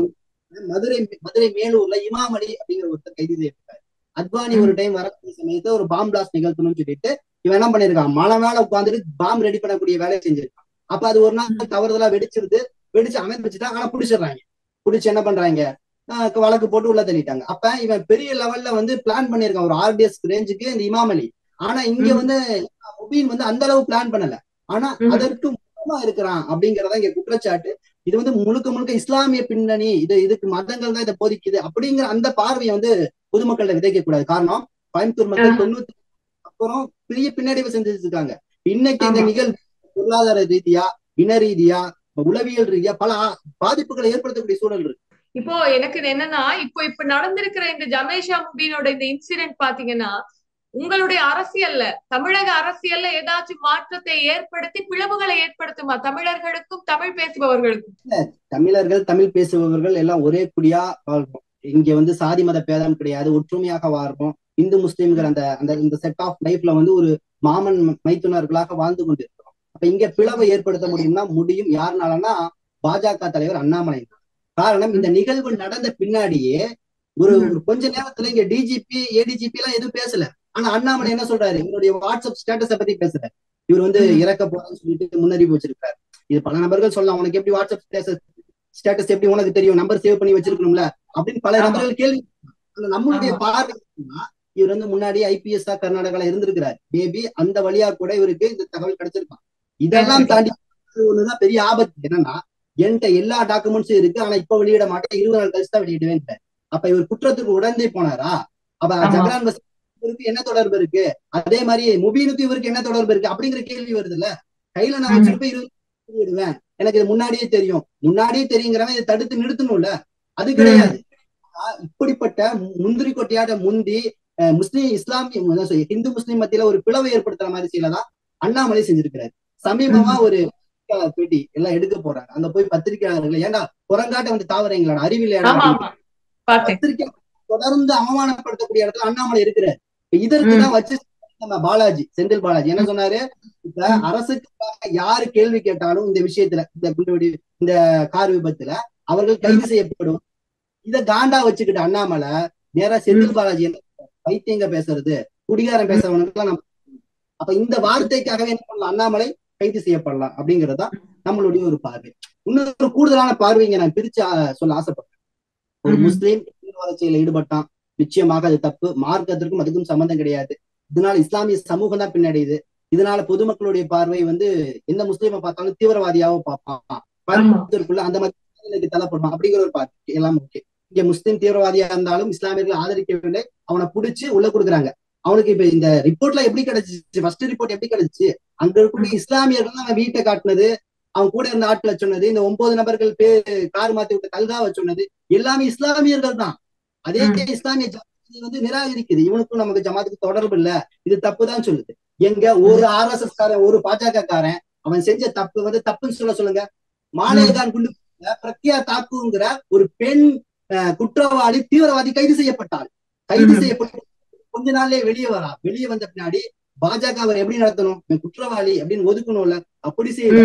மதுரை மதுரை மேலூர்ல இமாம் அலி அப்படிங்கிற ஒருத்தர் கைது செய்யப்பட்டார். அத்வானி ஒரு டைம் வரக்கூடிய சமயத்தை ஒரு பாம் பிளாஸ்ட் நிகழ்த்தணும்னு சொல்லிட்டு இவன் என்ன பண்ணிருக்கான், மழை மேல உட்காந்துட்டு பாம் ரெடி பண்ணக்கூடிய வேலையை செஞ்சிருக்கான். அப்ப அது ஒரு நாள் தவறுதலா வெடிச்சிருது. வெடிச்சு அமைத்து வச்சுட்டான். ஆனா பிடிச்சிடுறாங்க. பிடிச்சு என்ன பண்றாங்க, வழக்கு போட்டு உள்ள தள்ளிட்டாங்க. அப்ப இவன் பெரிய லெவல்ல வந்து பிளான் பண்ணிருக்கான் ஒரு ஆர்டிஎஸ் ரேஞ்சுக்கு இந்த இமாம் அலி. ஆனா இங்க வந்து முபீன் வந்து அந்த அளவு பிளான் பண்ணல. ஆனா அதற்கு முக்கியமா இருக்கிறான் அப்படிங்கறத இங்க குற்றச்சாட்டு. இது வந்து முழுக்க முழுக்க இஸ்லாமிய பின்னணி, இது இதுக்கு மதங்கள் தான் இதை போதிக்குது அப்படிங்கிற அந்த பார்வையை வந்து பொதுமக்கள்கிட்ட விதைக்க கூடாது. காரணம் கோயம்புத்தூர் மக்கள் தொண்ணூத்தி அப்புறம் பெரிய பின்னடைவு செஞ்சுட்டு இருக்காங்க. இன்னைக்கு இந்த நிகழ்வு பொருளாதார ரீதியா, இன ரீதியா, உளவியல் ரீதியா பல பாதிப்புகளை ஏற்படுத்தக்கூடிய சூழல் இருக்கு. இப்போ எனக்கு என்னன்னா இப்போ இப்ப நடந்திருக்கிற இந்த ஜமேஷா முபீனோட இந்த இன்சிடென்ட் பாத்தீங்கன்னா உங்களுடைய அரசியல்ல, தமிழக அரசியல்ல ஏதாச்சும் மாற்றத்தை ஏற்படுத்தி பிளவுகளை ஏற்படுத்துமா தமிழர்களுக்கும் தமிழ் பேசுபவர்களுக்கும்? தமிழர்கள் தமிழ் பேசுபவர்கள் எல்லாம் ஒரே குடியா வாழ்றோம். இங்க வந்து சாதி மத பேதம் கிடையாது, ஒற்றுமையாக வாழ்றோம். இந்து முஸ்லிம்கள் அந்த அந்த இந்த செட் ஆஃப் லைஃப்ல வந்து ஒரு மாமன் மைத்துனர்களாக வாழ்ந்து கொண்டிருக்கிறோம். அப்ப இங்க பிளவை ஏற்படுத்த முடியும்னா முடியும். யாருனாலன்னா பாஜக தலைவர் அண்ணாமலை. காரணம், இந்த நிகழ்வு நடந்த பின்னாடியே ஒரு ஒரு கொஞ்ச நேரத்துல இங்க டிஜிபி ஏடிஜிபி எல்லாம் எதுவும் பேசல. ஆனா அண்ணாமலை என்ன சொல்றாரு, இவருடைய வாட்ஸ்அப் ஸ்டேட்டஸை பத்தி பேசுறாரு. இவர் வந்து இறக்க போறேன்னு சொல்லிட்டு முன்னறிவு வச்சிருக்காரு. இது பல நபர்கள் சொல்லலாம், உனக்கு எப்படி வாட்ஸ்அப் ஸ்டேட்டஸ் எப்படி உனக்கு தெரியும், நம்பர் சேவ் பண்ணி வச்சிருக்கணும்ல அப்படின்னு பல நபர்கள் கேள்வி. நம்மளுடைய பார்வை இவர் வந்து முன்னாடி ஐபிஎஸ் கர்நாடகால இருந்திருக்கிறார். மேபி அந்த வழியா கூட இவருக்கு இந்த தகவல் கிடைச்சிருக்கான். இதெல்லாம் தாண்டி ஒண்ணுதான் பெரிய ஆபத்து. என்னன்னா, என்கிட்ட எல்லா டாக்குமெண்ட்ஸும் இருக்கு, ஆனா இப்ப வெளியிட மாட்டேன், இருபது நாள் கழிச்சு தான் வெளியிடுவேன். அப்ப இவர் குற்றத்துக்கு உடனே போனாரா? அப்ப ஜக்ரான் இவருக்கு என்ன தொடர்பு இருக்கு? அதே மாதிரி முபீனுக்கு இவருக்கு என்ன தொடர்பு இருக்கு அப்படிங்கிற கேள்வி வருது இல்ல. கையில நான் வச்சிருப்ப இருபது விடுவேன், எனக்கு இது முன்னாடியே தெரியும். முன்னாடியே தெரியுங்கிறவன் இதை தடுத்து நிறுத்தணும்ல, அது கிடையாது. இப்படிப்பட்ட முந்திரி கொட்டையாட முந்தி முஸ்லீம் இஸ்லாமிய இந்து முஸ்லீம் மத்தியில ஒரு பிளவை ஏற்படுத்துற மாதிரி செய்யலதான் அண்ணாமலை செஞ்சிருக்கிறாரு. சமீபமா ஒரு பேட்டி எல்லாம் எடுக்க போறாங்க. அங்க போய் பத்திரிகையாளர்கள், ஏண்டா புறங்காட்ட வந்து தாவறீங்களா, அறிவியல் பத்திரிகை தொடர்ந்து அவமானப்படுத்தக்கூடிய இடத்துல அண்ணாமலை இருக்கிறார். இதற்குதான் வச்சு நம்ம பாலாஜி செந்தில் பாலாஜி என்ன சொன்னாரு, இப்ப அரசுக்காக யாரு கேள்வி கேட்டாலும் இந்த விஷயத்துல, இந்த குண்டுவெடி இந்த கார் விபத்துல அவர்கள் கைது செய்யப்படும். இத காண்டா வச்சுக்கிட்டு அண்ணாமலை நேரா செந்தில் பாலாஜி வைத்தியங்க பேசுறது, குடிகாரம் பேசுறவனுக்கு நம்ம அப்ப இந்த வார்த்தைக்காகவே என்ன பண்ணலாம், அண்ணாமலை கைது செய்யப்படலாம் அப்படிங்கறதுதான் நம்மளுடைய ஒரு பார்வை. இன்னொரு கூடுதலான பார்வைங்க நான் பிரிச்சு சொல்ல ஆசைப்படுறேன். ஒரு முஸ்லீம் வளர்ச்சியில ஈடுபட்டான், நிச்சயமாக அது தப்பு. மார்க்கத்திற்கும் அதுக்கும் சம்பந்தம் கிடையாது. இதனால இஸ்லாமிய சமூகம் தான் பின்னடையுது. இதனால பொதுமக்களுடைய பார்வை வந்து எந்த முஸ்லீமை பார்த்தாலும் தீவிரவாதியாவும் பார்ப்பான், அந்த மாதிரி தள்ளப்படுவான் அப்படிங்கிற ஒரு பார்வை எல்லாம் ஓகே. இங்க முஸ்லீம் தீவிரவாதியா இருந்தாலும் இஸ்லாமியர்கள் ஆதரிக்கவில்லை, அவனை புடிச்சு உள்ள கொடுக்குறாங்க. அவனுக்கு இப்ப இந்த ரிப்போர்ட்ல எப்படி கிடைச்சிச்சு, ஃபர்ஸ்ட் ரிப்போர்ட் எப்படி கிடைச்சிச்சு, அங்க இருக்கக்கூடிய இஸ்லாமியர்கள் தான் அவன் வீட்டை காட்டினது, அவன் கூட இருந்த ஆட்களை சொன்னது, இந்த ஒன்பது நபர்கள் பேர் கார் மாத்தி விட்ட கல்காவை சொன்னது எல்லாமே இஸ்லாமியர்கள் தான். அதே இஸ்லாமிய ஜமாத் வந்து நிராகரிக்குது, இவனுக்கும் நமக்கு ஜமாத்துக்கு தொடர்பு இல்ல, இது தப்புதான் சொல்லுது. எங்க ஒரு ஆர் எஸ் எஸ் காரன் ஒரு பாஜக காரன் அவன் செஞ்ச தப்பு வந்து தப்புன்னு சொல்ல சொல்லுங்க. மாலேகான் குண்டு பிரக்யா தாக்குங்கிற ஒரு பெண் குற்றவாளி தீவிரவாதி கைது செய்யப்பட்டாள். கைது செய்யப்பட்ட கொஞ்ச நாள்லயே வெளியே வரா. வெளியே வந்த பின்னாடி பாஜக அவர் எப்படி நடத்தணும், குற்றவாளி அப்படின்னு ஒதுக்கணும்ல, அப்படி செய்ய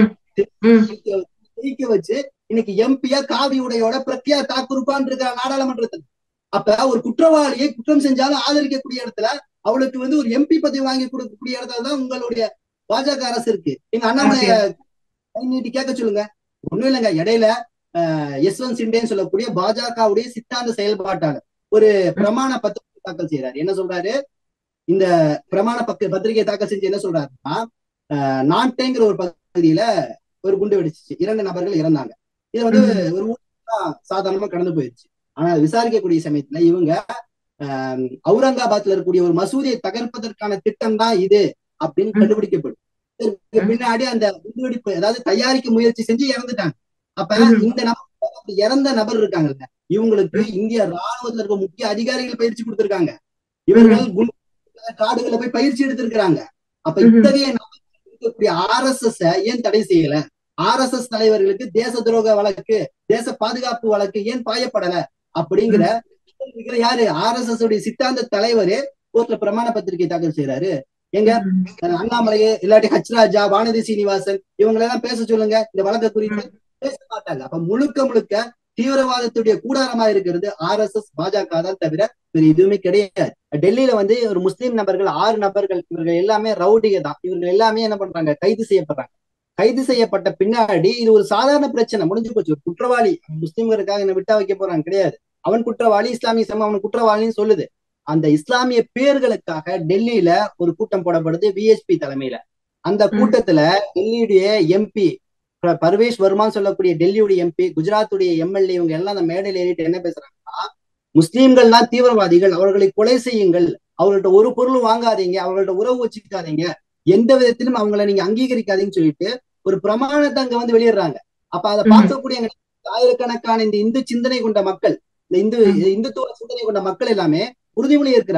ஜெயிக்க வச்சு இன்னைக்கு எம்பியா காவி உடையோட பிரக்யா தாக்கூர் உட்கார்ந்து நாடாளுமன்றத்தில். அப்ப ஒரு குற்றவாளியை குற்றம் செஞ்சாலும் ஆதரிக்கக்கூடிய இடத்துல அவளுக்கு வந்து ஒரு எம்பி பதவி வாங்கி கொடுக்கக்கூடிய இடத்துலதான் உங்களுடைய பாஜக அரசு இருக்கு. எங்க அண்ணாமலைய கை நீட்டி கேட்க சொல்லுங்க. ஒண்ணும் இல்லைங்க, இடையில அஹ் யஸ்வந்த் சிண்டேன்னு சொல்லக்கூடிய பாஜகவுடைய சித்தாந்த செயல்பாட்டாளர் ஒரு பிரமாண பத்திரிகை தாக்கல் செய்யறாரு. என்ன சொல்றாரு, இந்த பிரமாண பக்க பத்திரிகை தாக்கல் செஞ்சு என்ன சொல்றாருன்னா, அஹ் நாட்டைங்கிற ஒரு பகுதியில ஒரு குண்டு வெடிச்சிச்சு, இரண்டு நபர்கள் இறந்தாங்க. இது வந்து ஒரு ஊர்தான் சாதாரணமா கடந்து போயிருச்சு. ஆனா விசாரிக்கக்கூடிய சமயத்துல இவங்க அஹ் அவுரங்காபாத்ல இருக்கக்கூடிய ஒரு மசூதியை தகர்ப்பதற்கான திட்டம் தான் இது அப்படின்னு கண்டுபிடிக்கப்படும். பின்னாடி அந்த குண்டுவெடிப்பு அதாவது தயாரிக்க முயற்சி செஞ்சு இறந்துட்டாங்க. அப்ப இந்த நபர் இறந்த நபர் இருக்காங்கல்ல, இவங்களுக்கு இந்திய ராணுவத்துல இருக்க முக்கிய அதிகாரிகள் பயிற்சி கொடுத்திருக்காங்க. இவர்கள் காடுகளை போய் பயிற்சி எடுத்திருக்கிறாங்க. அப்ப இத்தகைய இருக்கக்கூடிய ஆர் எஸ் எஸ் ஏன் தடை செய்யல? ஆர் எஸ் எஸ் தலைவர்களுக்கு தேச துரோக வழக்கு, தேச பாதுகாப்பு வழக்கு ஏன் பாயப்படல அப்படிங்கிற யாரு ஆர் எஸ் எஸ் உடைய சித்தாந்த தலைவரே கோர்ட்ல பிரமாண பத்திரிகை தாக்கல் செய்யறாரு. எங்க அண்ணாமலையே இல்லாட்டி ஹச் ராஜா, வானதி சீனிவாசன் இவங்களெல்லாம் பேச சொல்லுங்க, இந்த வழக்கு குறித்து பேச மாட்டாங்க. அப்ப முழுக்க முழுக்க தீவிரவாதத்துடைய கூடாரமா இருக்கிறது ஆர் எஸ் எஸ் பாஜக தான் தவிர வேறு எதுவுமே கிடையாது. டெல்லியில வந்து ஒரு முஸ்லீம் நபர்கள் ஆறு நபர்கள் இவர்கள் எல்லாமே ரவுடிக தான். இவர்கள் எல்லாமே என்ன பண்றாங்க, கைது செய்யப்படுறாங்க. கைது செய்யப்பட்ட பின்னாடி இது ஒரு சாதாரண பிரச்சனை முடிஞ்சு போச்சு. ஒரு குற்றவாளி முஸ்லீம்களுக்காக என்ன விட்டா வைக்க போறாங்க கிடையாது. அவன் குற்றவாளி, இஸ்லாமிய சமூகம் அவன் குற்றவாளின்னு சொல்லுது. அந்த இஸ்லாமிய பேர்களுக்காக டெல்லியில ஒரு கூட்டம் போடப்படுது விஎஸ்பி தலைமையில. அந்த கூட்டத்துல டெல்லியுடைய எம்பி பர்வேஷ் வர்மான்னு சொல்லக்கூடிய டெல்லியுடைய எம்பி, குஜராத்துடைய எம்எல்ஏ இவங்க எல்லாம் அந்த மேடையில் ஏறிட்டு என்ன பேசுறாங்கன்னா, முஸ்லீம்கள்லாம் தீவிரவாதிகள், அவர்களை கொலை செய்யுங்கள், அவர்கள்ட்ட ஒரு பொருளும் வாங்காதீங்க, அவர்கள்ட்ட உறவு வச்சுக்காதீங்க, எந்த விதத்திலும் அவங்களை நீங்க அங்கீகரிக்காதீங்கன்னு சொல்லிட்டு ஒரு பிரமாணத்தை அங்க வந்து வெளியிடுறாங்க. அப்ப அதை பார்க்கக்கூடிய ஆயிரக்கணக்கான இந்த இந்து சிந்தனை கொண்ட மக்கள், இந்த இந்து இந்துத்துவ சிந்தனை கொண்ட மக்கள் எல்லாமே உறுதிமொழி இருக்கிறாங்க.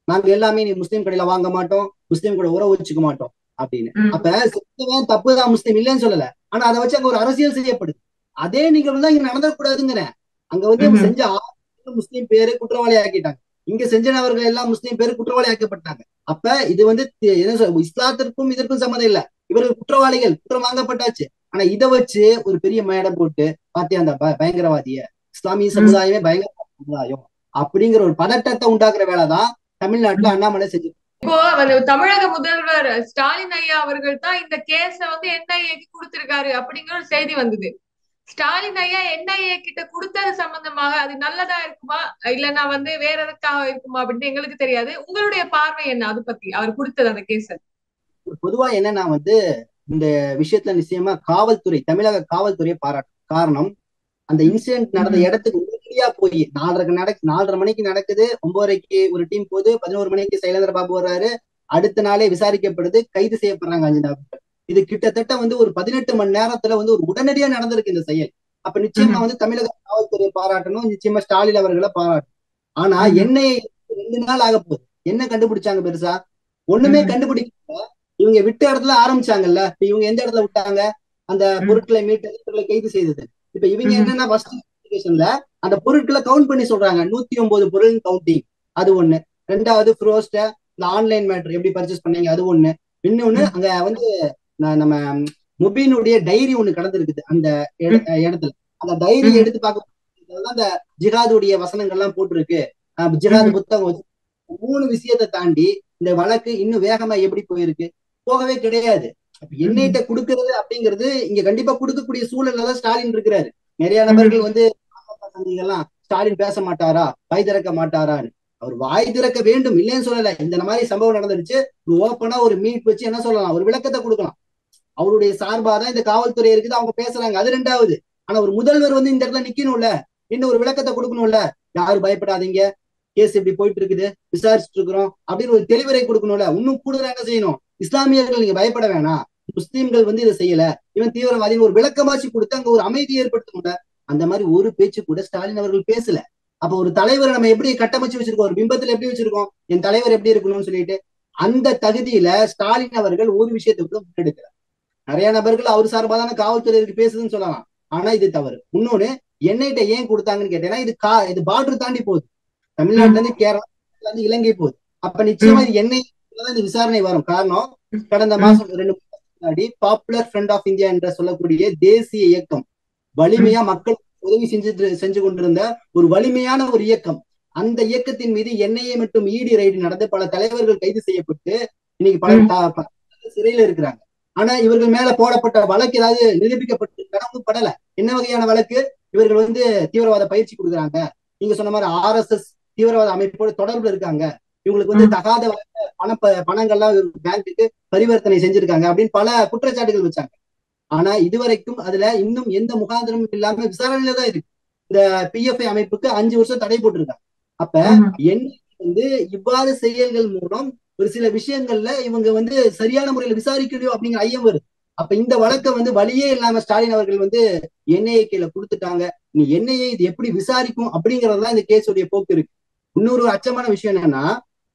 நாங்க எல்லாமே நீ முஸ்லீம் கடையில வாங்க மாட்டோம், முஸ்லீம் கூட உறவு வச்சுக்க மாட்டோம் அப்படின்னு. அப்ப செஞ்சவன் தப்புதான், முஸ்லீம் இல்லைன்னு சொல்லல, ஆனா அதை வச்சு அங்க ஒரு அரசியல் செய்யப்படுது. அதே நிகழ்வு தான் இங்க நடந்துடக்கூடாதுங்கிறேன். அங்க வந்து செஞ்ச ஆறு முஸ்லீம் பேரு குற்றவாளி ஆக்கிட்டாங்க, இங்க செஞ்ச நபர்கள் எல்லாம் முஸ்லீம் பேரு குற்றவாளி ஆக்கப்பட்டாங்க. அப்ப இது வந்து என்ன சொல்ல, இஸ்லாத்திற்கும் இதற்கும் சம்மந்தம் இல்ல, இவர்கள் குற்றவாளிகள், குற்றம் வாங்கப்பட்டாச்சு. ஆனா இதை வச்சு ஒரு பெரிய மேடை போட்டு பாத்தியா அந்த பயங்கரவாதிய, இஸ்லாமிய சமுதாயமே பயங்கர சமுதாயம் அப்படிங்கிற ஒரு பதட்டத்தை உண்டாக்குற வேலைதான் தமிழ்நாட்டுல அண்ணாமலை செஞ்சு. இப்போ தமிழக முதல்வர் ஸ்டாலின் ஐயா அவர்கள் தான் இந்த கேஸ வந்து என்ஐஏக்கு கொடுத்திருக்காரு அப்படிங்கிற ஒரு செய்தி வந்தது. ஸ்டாலின் ஐயா என்ஐஏ கிட்ட கொடுத்தது சம்பந்தமாக அது நல்லதா இருக்குமா இல்லன்னா வந்து வேற எதுக்காக இருக்குமா அப்படின்னு எங்களுக்கு தெரியாது. உங்களுடைய பார்வை என்ன அது பத்தி, அவர் கொடுத்தது அந்த கேஸ? பொதுவா என்னன்னா வந்து இந்த விஷயத்துல நிச்சயமா காவல்துறை, தமிழக காவல்துறையை பாராட்டும். காரணம், அந்த இன்சிடென்ட் நடந்த இடத்துக்கு உடனடியா போய் நாலரை நடக்கு நாலரை மணிக்கு நடக்குது, ஒன்பதரைக்கு ஒரு டீம் போகுது, பதினோரு மணிக்கு சைலேந்திர பாபு வர்றாரு, அடுத்த நாளே விசாரிக்கப்படுது, கைது செய்யப்படுறாங்க அஞ்சு நபர்கள். இது கிட்டத்தட்ட வந்து ஒரு பதினெட்டு மணி நேரத்துல வந்து ஒரு உடனடியா நடந்திருக்கு இந்த செயல். அப்ப நிச்சயமா வந்து தமிழக காவல்துறையை பாராட்டணும், நிச்சயமா ஸ்டாலின் அவர்களை பாராட்டணும். ஆனா என்னை ரெண்டு நாள் ஆக போகுது, என்ன கண்டுபிடிச்சாங்க பெருசா? ஒண்ணுமே கண்டுபிடிக்கல. இவங்க விட்ட இடத்துல ஆரம்பிச்சாங்கல்ல, இப்ப இவங்க எந்த இடத்துல விட்டாங்க? அந்த பொருட்களை மீட்டு கைது செய்தது. இப்ப இவங்க என்னன்னா ஃபர்ஸ்ட் இன்வெஸ்டிகேஷன்ல அந்த பொருட்களை கவுண்ட் பண்ணி சொல்றாங்க, நூத்தி ஒன்பது பொருள் கவுண்டிங், அது ஒண்ணு. ரெண்டாவது ஃப்ரோஸ்ட இந்த ஆன்லைன் மேட்டர் எப்படி பர்ச்சேஸ் பண்ணீங்க, அது ஒண்ணு. இன்னொன்னு அங்க வந்து நம்ம முபீனுடைய டைரி ஒண்ணு கடந்திருக்குது அந்த இடத்துல. அந்த டைரி எடுத்து பார்க்க அந்த ஜிஹாதுடைய வசனங்கள் எல்லாம் போட்டிருக்கு, ஜிஹாது புத்தகம் வச்சு. மூணு விஷயத்தை தாண்டி இந்த வழக்கு இன்னும் வேகமா எப்படி போயிருக்கு? போகவே கிடையாது. என்ஐட்ட கொடுக்கறது அப்படிங்கிறது இங்க கண்டிப்பா கொடுக்கக்கூடிய சூழல்ல தான் ஸ்டாலின் இருக்கிறாரு. நிறைய நபர்கள் வந்து எல்லாம் ஸ்டாலின் பேச மாட்டாரா, வாய் திறக்க மாட்டாரான்னு. அவர் வாய் திறக்க வேண்டும், இல்லைன்னு சொல்லல. இந்த மாதிரி சம்பவம் நடந்துருச்சு, ஓப்பனா ஒரு மீட் வச்சு என்ன சொல்லலாம், ஒரு விளக்கத்தை கொடுக்கலாம். அவருடைய சார்பாதான் இந்த காவல்துறை இருக்குது, அவங்க பேசுறாங்க, அது ரெண்டாவது. ஆனா ஒரு முதல்வர் வந்து இந்த இடத்துல நிக்கணும்ல, இன்னும் ஒரு விளக்கத்தை கொடுக்கணும்ல. யாரும் பயப்படாதீங்க, கேஸ் இப்படி போயிட்டு இருக்குது, விசாரிச்சுட்டு இருக்கிறோம் அப்படின்னு ஒரு தெளிவுரை கொடுக்கணும்ல. இன்னும் கூடுதலா என்ன செய்யணும், இஸ்லாமியர்கள் நீங்க பயப்பட வேணாம், முஸ்லீம்கள் வந்து இதை செய்யல, இவன் தீவிரவாதி, ஒரு விளக்கமாச்சு கொடுத்து அங்க ஒரு அமைதி ஏற்படுத்தணும்ல. அந்த மாதிரி ஒரு பேச்சு கூட ஸ்டாலின் அவர்கள் பேசல. அப்ப ஒரு தலைவரை நம்ம எப்படி கட்டமைச்சு வச்சிருக்கோம், ஒரு பிம்பத்துல எப்படி வச்சிருக்கோம், என் தலைவர் எப்படி இருக்கணும்னு சொல்லிட்டு. அந்த தகுதியில ஸ்டாலின் அவர்கள் ஒரு விஷயத்தை கூட முன்னெடுக்கிறார். நிறைய நபர்கள் அவர் சார்பாதான காவல்துறை இருக்கு பேசுதுன்னு சொல்லலாம், ஆனா இது தவறு. இன்னொன்னு, என்ஐட்ட ஏன் கொடுத்தாங்கன்னு கேட்டேன்னா, இது கா இது பார்டர் தாண்டி போகுது, தமிழ்நாட்டுல இருந்து கேரளா இருந்து இலங்கை போகுது. அப்ப நிச்சயமா இது என்ஐ இந்த விசாரணை வரும். காரணம், கடந்த மாசம் ரெண்டு முன்னாடி பாப்புலர் ஃப்ரண்ட் ஆஃப் இந்தியா என்ற சொல்லக்கூடிய தேசிய இயக்கம், வலிமையா மக்கள் உதவி செஞ்சு செஞ்சு கொண்டிருந்த ஒரு வலிமையான ஒரு இயக்கம், அந்த இயக்கத்தின் மீது என்ஐஏ மற்றும் இடி ரைடு நடந்து பல தலைவர்கள் கைது செய்யப்பட்டு இன்னைக்கு பல சிறையில இருக்கிறாங்க. ஆனா இவர்கள் மேல போடப்பட்ட வழக்கு ஏதாவது நிரூபிக்கப்பட்டு கடந்து படல. என்ன வகையான வழக்கு? இவர்கள் வந்து தீவிரவாத பயிற்சி கொடுக்குறாங்க, நீங்க சொன்ன மாதிரி ஆர் எஸ் எஸ் தீவிரவாத அமைப்போட தொடர்புல இருக்காங்க, இவங்களுக்கு வந்து தகாத பண பணங்கள்லாம் பேங்குக்கு பரிவர்த்தனை செஞ்சிருக்காங்க அப்படின்னு பல குற்றச்சாட்டுகள் வச்சாங்க. ஆனா இதுவரைக்கும் அதுல இன்னும் எந்த முகாந்திரமும் இல்லாம விசாரணையில தான் இருக்கு. இந்த பி எஃப் ஐ அமைப்புக்கு அஞ்சு வருஷம் தடை போட்டிருக்காங்க. அப்ப என்ன வந்து இவ்வாறு செயல்கள் மூலம் ஒரு சில விஷயங்கள்ல இவங்க வந்து சரியான முறையில விசாரிக்கலையோ அப்படிங்கிற ஐயம் வருது. அப்ப இந்த வழக்கை வந்து வழியே இல்லாம ஸ்டாலின் அவர்கள் வந்து என்ஐஏ கையில கொடுத்துட்டாங்க, நீ என்ஐஏ இது எப்படி விசாரிக்கும் அப்படிங்கறதுதான் இந்த கேஸுடைய போக்கு இருக்கு. இன்னொரு அச்சமான விஷயம் என்னன்னா,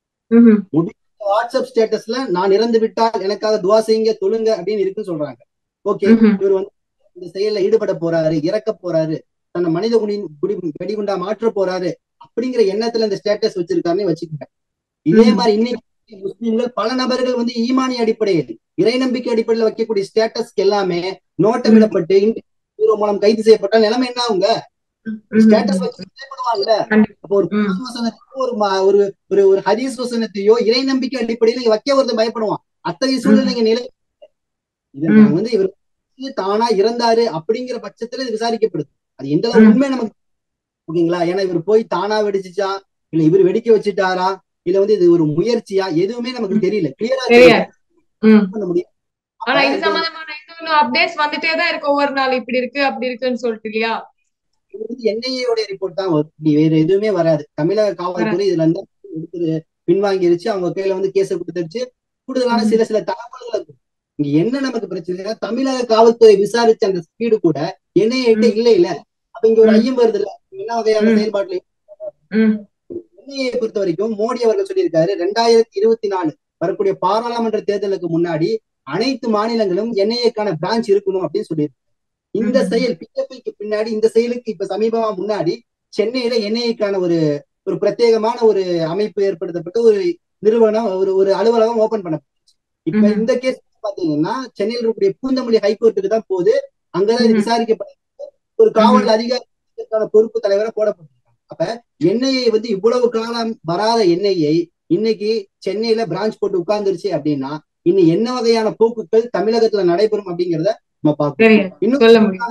வாட்ஸ்அப் ஸ்டேட்டஸ்ல நான் இறந்து விட்டால் எனக்காக துவா செய்யுங்க தொழுங்க அப்படின்னு இருக்குன்னு சொல்றாங்க. ஓகே, இவர் வந்து இந்த செயல்ல ஈடுபட போறாரு, இறக்க போறாரு, தன்னை மனித குடி குடி வெடிகுண்டா மாற்ற போறாரு அப்படிங்கிற எண்ணத்துல இந்த ஸ்டேட்டஸ் வச்சிருக்காருன்னு வச்சுக்கோங்க. இதே மாதிரி இன்னைக்கு முஸ்லிம்கள் பல நபர்கள் வந்து ஈமானி அடிப்படையில், இறை நம்பிக்கை அடிப்படையில் வைக்கக்கூடிய ஸ்டேட்டஸ்க்கு எல்லாமே நோட்டமிடப்பட்டு மூலம் கைது செய்யப்பட்டால் நிலைமை என்ன ஆகுங்க? ஸ்டேட்டஸ் வச்சு செய்யப்படுவாங்கல்ல. அப்போ ஒரு வசனத்தையோ ஒரு ஒரு ஒரு ஹதீஸ் வசனத்தையோ இறை நம்பிக்கை அடிப்படையில் வைக்க ஒருத்தர் பயப்படுவான். அத்தகைய சூழ்நிலை நீங்க நிலை வந்து இவர் தானா இறந்தாரு அப்படிங்கிற பட்சத்துல இது விசாரிக்கப்படுது. அது எந்த அளவு உண்மை நமக்கு ஓகேங்களா? ஏன்னா இவர் போய் தானா வெடிச்சுச்சா, இல்ல இவர் வெடிக்க வச்சுட்டாரா, இல்ல வந்து இது ஒரு முயற்சியா, எதுவுமே நமக்கு தெரியல, கிளியரா பண்ண முடியும். ஆனா இது சம்பந்தமான இன்னொரு அப்டேட்ஸ் வந்துட்டே தான் இருக்கு ஒவ்வொரு நாள், இப்படி இருக்கு அப்படி இருக்குன்னு சொல்லிட்டு இல்லையா? இது வந்து என்ஐஏ ரிப்போர்ட் தான் வரும், வேற எதுவுமே வராது. தமிழக காவல்துறை இதுல இருந்து எடுத்து பின்வாங்கிருச்சு, அவங்க கையில வந்து கேஸை கொடுத்துருச்சு. கூடுதலான சில சில தகவல்கள் இங்க என்ன நமக்கு பிரச்சனை, தமிழக காவல்துறை விசாரிச்ச அந்த ஸ்பீடு கூட என்ஐஏ இல்ல இல்ல. அப்ப இங்க ஒரு ஐயம் வருது இல்ல, என்ன வகையான செயல்பாட்டுல என்ஐஏ பொறுத்த வரைக்கும் மோடி அவர்கள் சொல்லியிருக்காரு, ரெண்டாயிரத்தி இருபத்தி நாலு வரக்கூடிய பாராளுமன்ற தேர்தலுக்கு முன்னாடி அனைத்து மாநிலங்களும் என்ஐஏக்கான பிரான்ச் இருக்கணும் அப்படின்னு சொல்லியிருக்காரு. இந்த செயல் பிஜேபிக்கு பின்னாடி இந்த செயலுக்கு இப்ப சமீபமா முன்னாடி சென்னையில என்ஐஏக்கான ஒரு ஒரு பிரத்யேகமான ஒரு அமைப்பு ஏற்படுத்தப்பட்ட ஒரு நிறுவனம் ஒரு ஒரு அலுவலகம் ஓபன் பண்ணப்பட்டுச்சு. இப்ப இந்த கேஸ் பாத்தீங்கன்னா சென்னையில் இருக்கக்கூடிய பூந்தமல்லி ஹைகோர்ட்டுக்கு தான் போகுது. அங்கதான் இது விசாரிக்கப்பட்ட ஒரு காவல் அதிகாரிக்கான பொறுப்பு தலைவரை போடப்பட்டிருக்காங்க. அப்ப என்ஐஏ வந்து இவ்வளவு காலம் வராத என்ஐஏ இன்னைக்கு சென்னையில பிரான்ச் போட்டு உட்கார்ந்துருச்சு அப்படின்னா இன்னும் என்ன வகையான போக்குகள் தமிழகத்துல நடைபெறும் அப்படிங்கிறத நம்ம பார்க்கணும். இன்னும்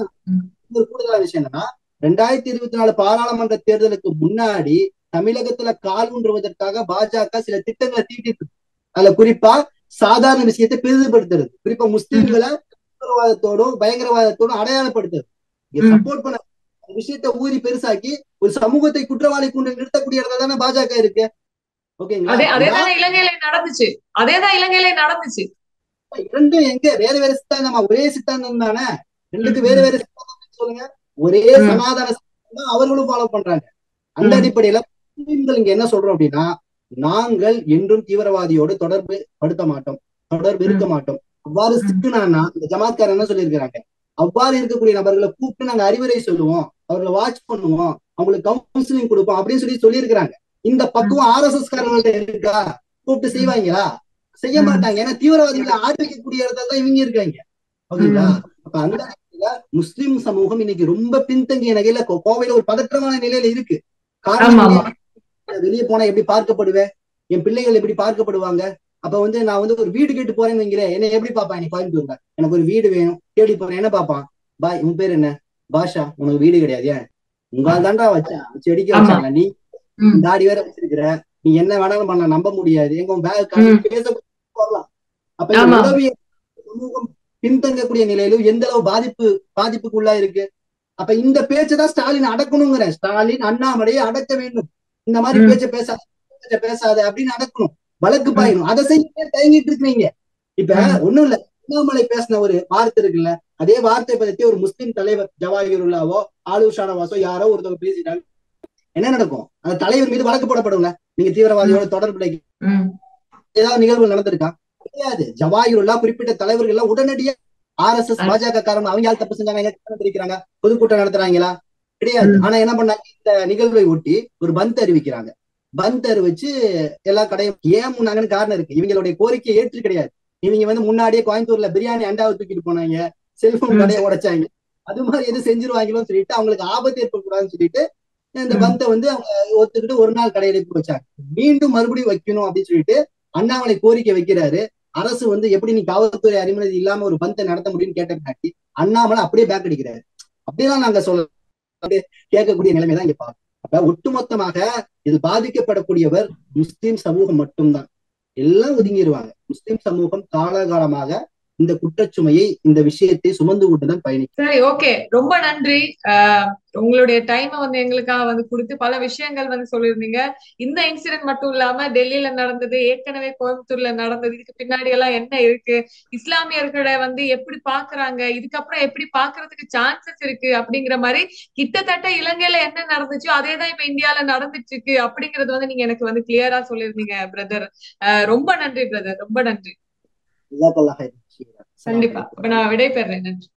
ஒரு கூடுதலான விஷயம் என்னன்னா, ரெண்டாயிரத்தி இருபத்தி நாலு பாராளுமன்ற தேர்தலுக்கு முன்னாடி தமிழகத்துல கால் ஊன்றுவதற்காக பாஜக சில திட்டங்களை தீட்டிட்டு அதுல குறிப்பா சாதாரண விஷயத்தை பெரிதுபடுத்துறது, குறிப்பா முஸ்லிம்களை தீவிரவாதத்தோடும் பயங்கரவாதத்தோடும் அடையாளப்படுத்துறது, சப்போர்ட் பண்ண விஷயத்தை ஊறி பெருசாக்கி ஒரு சமூகத்தை குற்றவாளி கொண்டு நிறுத்தக்கூடிய இடத்துல தானே பாஜக இருக்கு. ஓகேங்களா? அதேதான் இலங்கையில நடந்துச்சு. அதேதான் இலங்கையில நடந்துச்சு. இரண்டும் எங்க வேற வேற சித்தாந்தமா? ஒரே சித்தாந்தம் தானே, ரெண்டுக்கு வேற வேற சித்தாந்தம் சொல்லுங்க. ஒரே சனாதன சித்தாந்தம் அவர்களும் ஃபாலோ பண்றாங்க. அந்த அடிப்படையில முஸ்லிம்கள் இங்க என்ன சொல்றோம் அப்படின்னா, நாங்கள் என்றும் தீவிரவாதியோடு தொடர்பு படுத்த மாட்டோம், தொடர்பு இருக்க மாட்டோம். அவ்வாறு சிக்குனான்னா இந்த ஜமாத்காரர் என்ன சொல்லியிருக்கிறாங்க, அவ்வாறு இருக்கக்கூடிய நபர்களை கூப்பிட்டு நாங்க அறிவுரை சொல்லுவோம், அவர்களை வாட்ச் பண்ணுவோம், அவங்களுக்கு கவுன்சிலிங் கொடுப்போம் அப்படின்னு சொல்லி சொல்லியிருக்கிறாங்க. இந்த பக்குவம் ஆர் எஸ் எஸ் காரங்கள்ட்ட இருக்கா? கூப்பிட்டு செய்வாங்களா? செய்ய மாட்டாங்க. ஏன்னா தீவிரவாதிகளை ஆடு வைக்கக்கூடிய இடத்துல தான் இவங்க இருக்காங்க. ஓகேங்களா? அப்ப அந்த முஸ்லிம் சமூகம் இன்னைக்கு ரொம்ப பின்தங்கிய நிலையில கோவையில ஒரு பதற்றமான நிலையில இருக்கு. காரணம், வெளியே போனா எப்படி பார்க்கப்படுவேன், என் பிள்ளைகள் எப்படி பார்க்கப்படுவாங்க, அப்ப வந்து நான் வந்து ஒரு வீடு கேட்டு போறேன்னு வைங்களேன், என்ன எப்படி பாப்பான், நீ கோயம்புத்தூர்ல எனக்கு ஒரு வீடு வேணும் தேடி போறேன், என்ன பாப்பான், பாய் உன் பேர் என்ன, பாஷா, உனக்கு வீடு கிடையாது, ஏன் உங்களால் தாண்டா வச்சேன் செடிக்க வச்சாங்க, நீ தாடி வேற வச்சிருக்கிற, நீ என்ன வேணாலும் பண்ண, நம்ப முடியாது, எங்க பேக் பேச போடலாம். அப்ப உளவியல் சமூகம் பின்தங்கக்கூடிய நிலையிலும் எந்த அளவு பாதிப்பு பாதிப்புக்குள்ளா இருக்கு. அப்ப இந்த பேச்சைதான் ஸ்டாலின் அடக்கணுங்கிற, ஸ்டாலின் அண்ணாமலையை அடக்க வேண்டும், இந்த மாதிரி பேச்ச பேசாத பேசாத அப்படின்னு அடக்கணும், வழக்கு பாயணும். அதை செய்ய தயங்கிட்டு இருக்கீங்க. இப்ப ஒண்ணும் இல்ல, அண்ணாமலை பேசின ஒரு வார்த்தை இருக்குல்ல, அதே வார்த்தை பத்தி ஒரு முஸ்லிம் தலைவர் ஜவாஹிருல்லாவோ ஆலூஷானவாசோ யாரோ ஒருத்தவங்க பேசிட்டாங்க, என்ன நடக்கும்? அந்த தலைவர் மீது வழக்கு போடப்படும்ல, நீங்க தீவிரவாதியோட தொடர்புடைய ஏதாவது நிகழ்வு நடந்திருக்கா? கிடையாது. ஜவாஹிருல்லா குறிப்பிட்ட தலைவர்கள் எல்லாம் உடனடியா ஆர் எஸ் எஸ் பாஜக காரணம் அவங்க யார் தப்பு செஞ்சாங்க இருக்கிறாங்க, பொதுக்கூட்டம் நடத்துறாங்களா? கிடையாது. ஆனா என்ன பண்ணாங்க, இந்த நிகழ்வை ஒட்டி ஒரு பந்த் அறிவிக்கிறாங்க. பந்த் அறிவிச்சு எல்லா கடையும் ஏன் முன்னாங்கன்னு காரணம் இருக்கு. இவங்களுடைய கோரிக்கையை ஏற்று கிடையாது. இவங்க வந்து முன்னாடியே கோயம்புத்தூர்ல பிரியாணி அண்டாவை தூக்கிட்டு போனாங்க, செல்போன் கடையை உடைச்சாங்க, அது மாதிரி எதுவும் செஞ்சிருவாங்களோன்னு சொல்லிட்டு அவங்களுக்கு ஆபத்து ஏற்படக்கூடாதுன்னு சொல்லிட்டு இந்த பந்தை வந்து அவங்க ஒத்துக்கிட்டு ஒரு நாள் கடையெடுப்பு வச்சாங்க. மீண்டும் மறுபடியும் வைக்கணும் அப்படின்னு சொல்லிட்டு அண்ணாமலை கோரிக்கை வைக்கிறாரு. அரசு வந்து எப்படி நீ காவல்துறை அனுமதி இல்லாம ஒரு பந்தை நடத்த முடியும்னு கேட்டதுக்காட்டி அண்ணாமலை அப்படியே பேக் அடிக்கிறாரு. அப்படியெல்லாம் நாங்க சொல்ல கேட்கக்கூடிய நிலைமை தான் இங்க பார்க்கணும். அப்ப ஒட்டுமொத்தமாக இதில் பாதிக்கப்படக்கூடியவர் முஸ்லிம் சமூகம் மட்டும்தான். எல்லாம் ஒதுங்கிடுவாங்க. முஸ்லிம் சமூகம் காலகாலமாக இந்த குற்றச்சுமையை இந்த விஷயத்தை சுமந்து கொண்டுதான் பயணிக்கும். சரி, ஓகே, ரொம்ப நன்றி. ஆஹ் உங்களுடைய டைமை வந்து எங்களுக்காக வந்து கொடுத்து பல விஷயங்கள் வந்து சொல்லியிருந்தீங்க. இந்த இன்சிடென்ட் மட்டும் இல்லாம டெல்லியில நடந்தது, ஏற்கனவே கோயம்புத்தூர்ல நடந்தது, இதுக்கு பின்னாடி எல்லாம் என்ன இருக்கு, இஸ்லாமியர்களை வந்து எப்படி பாக்குறாங்க, இதுக்கப்புறம் எப்படி பாக்குறதுக்கு சான்சஸ் இருக்கு அப்படிங்கிற மாதிரி கிட்டத்தட்ட இலங்கையில என்ன நடந்துச்சோ அதே தான் இப்ப இந்தியால நடந்துட்டு இருக்கு அப்படிங்கறது வந்து நீங்க எனக்கு வந்து கிளியரா சொல்லியிருந்தீங்க பிரதர். ரொம்ப நன்றி பிரதர், ரொம்ப நன்றி. கண்டிப்பா. இப்ப நான் விடை பெறேன். நன்றி.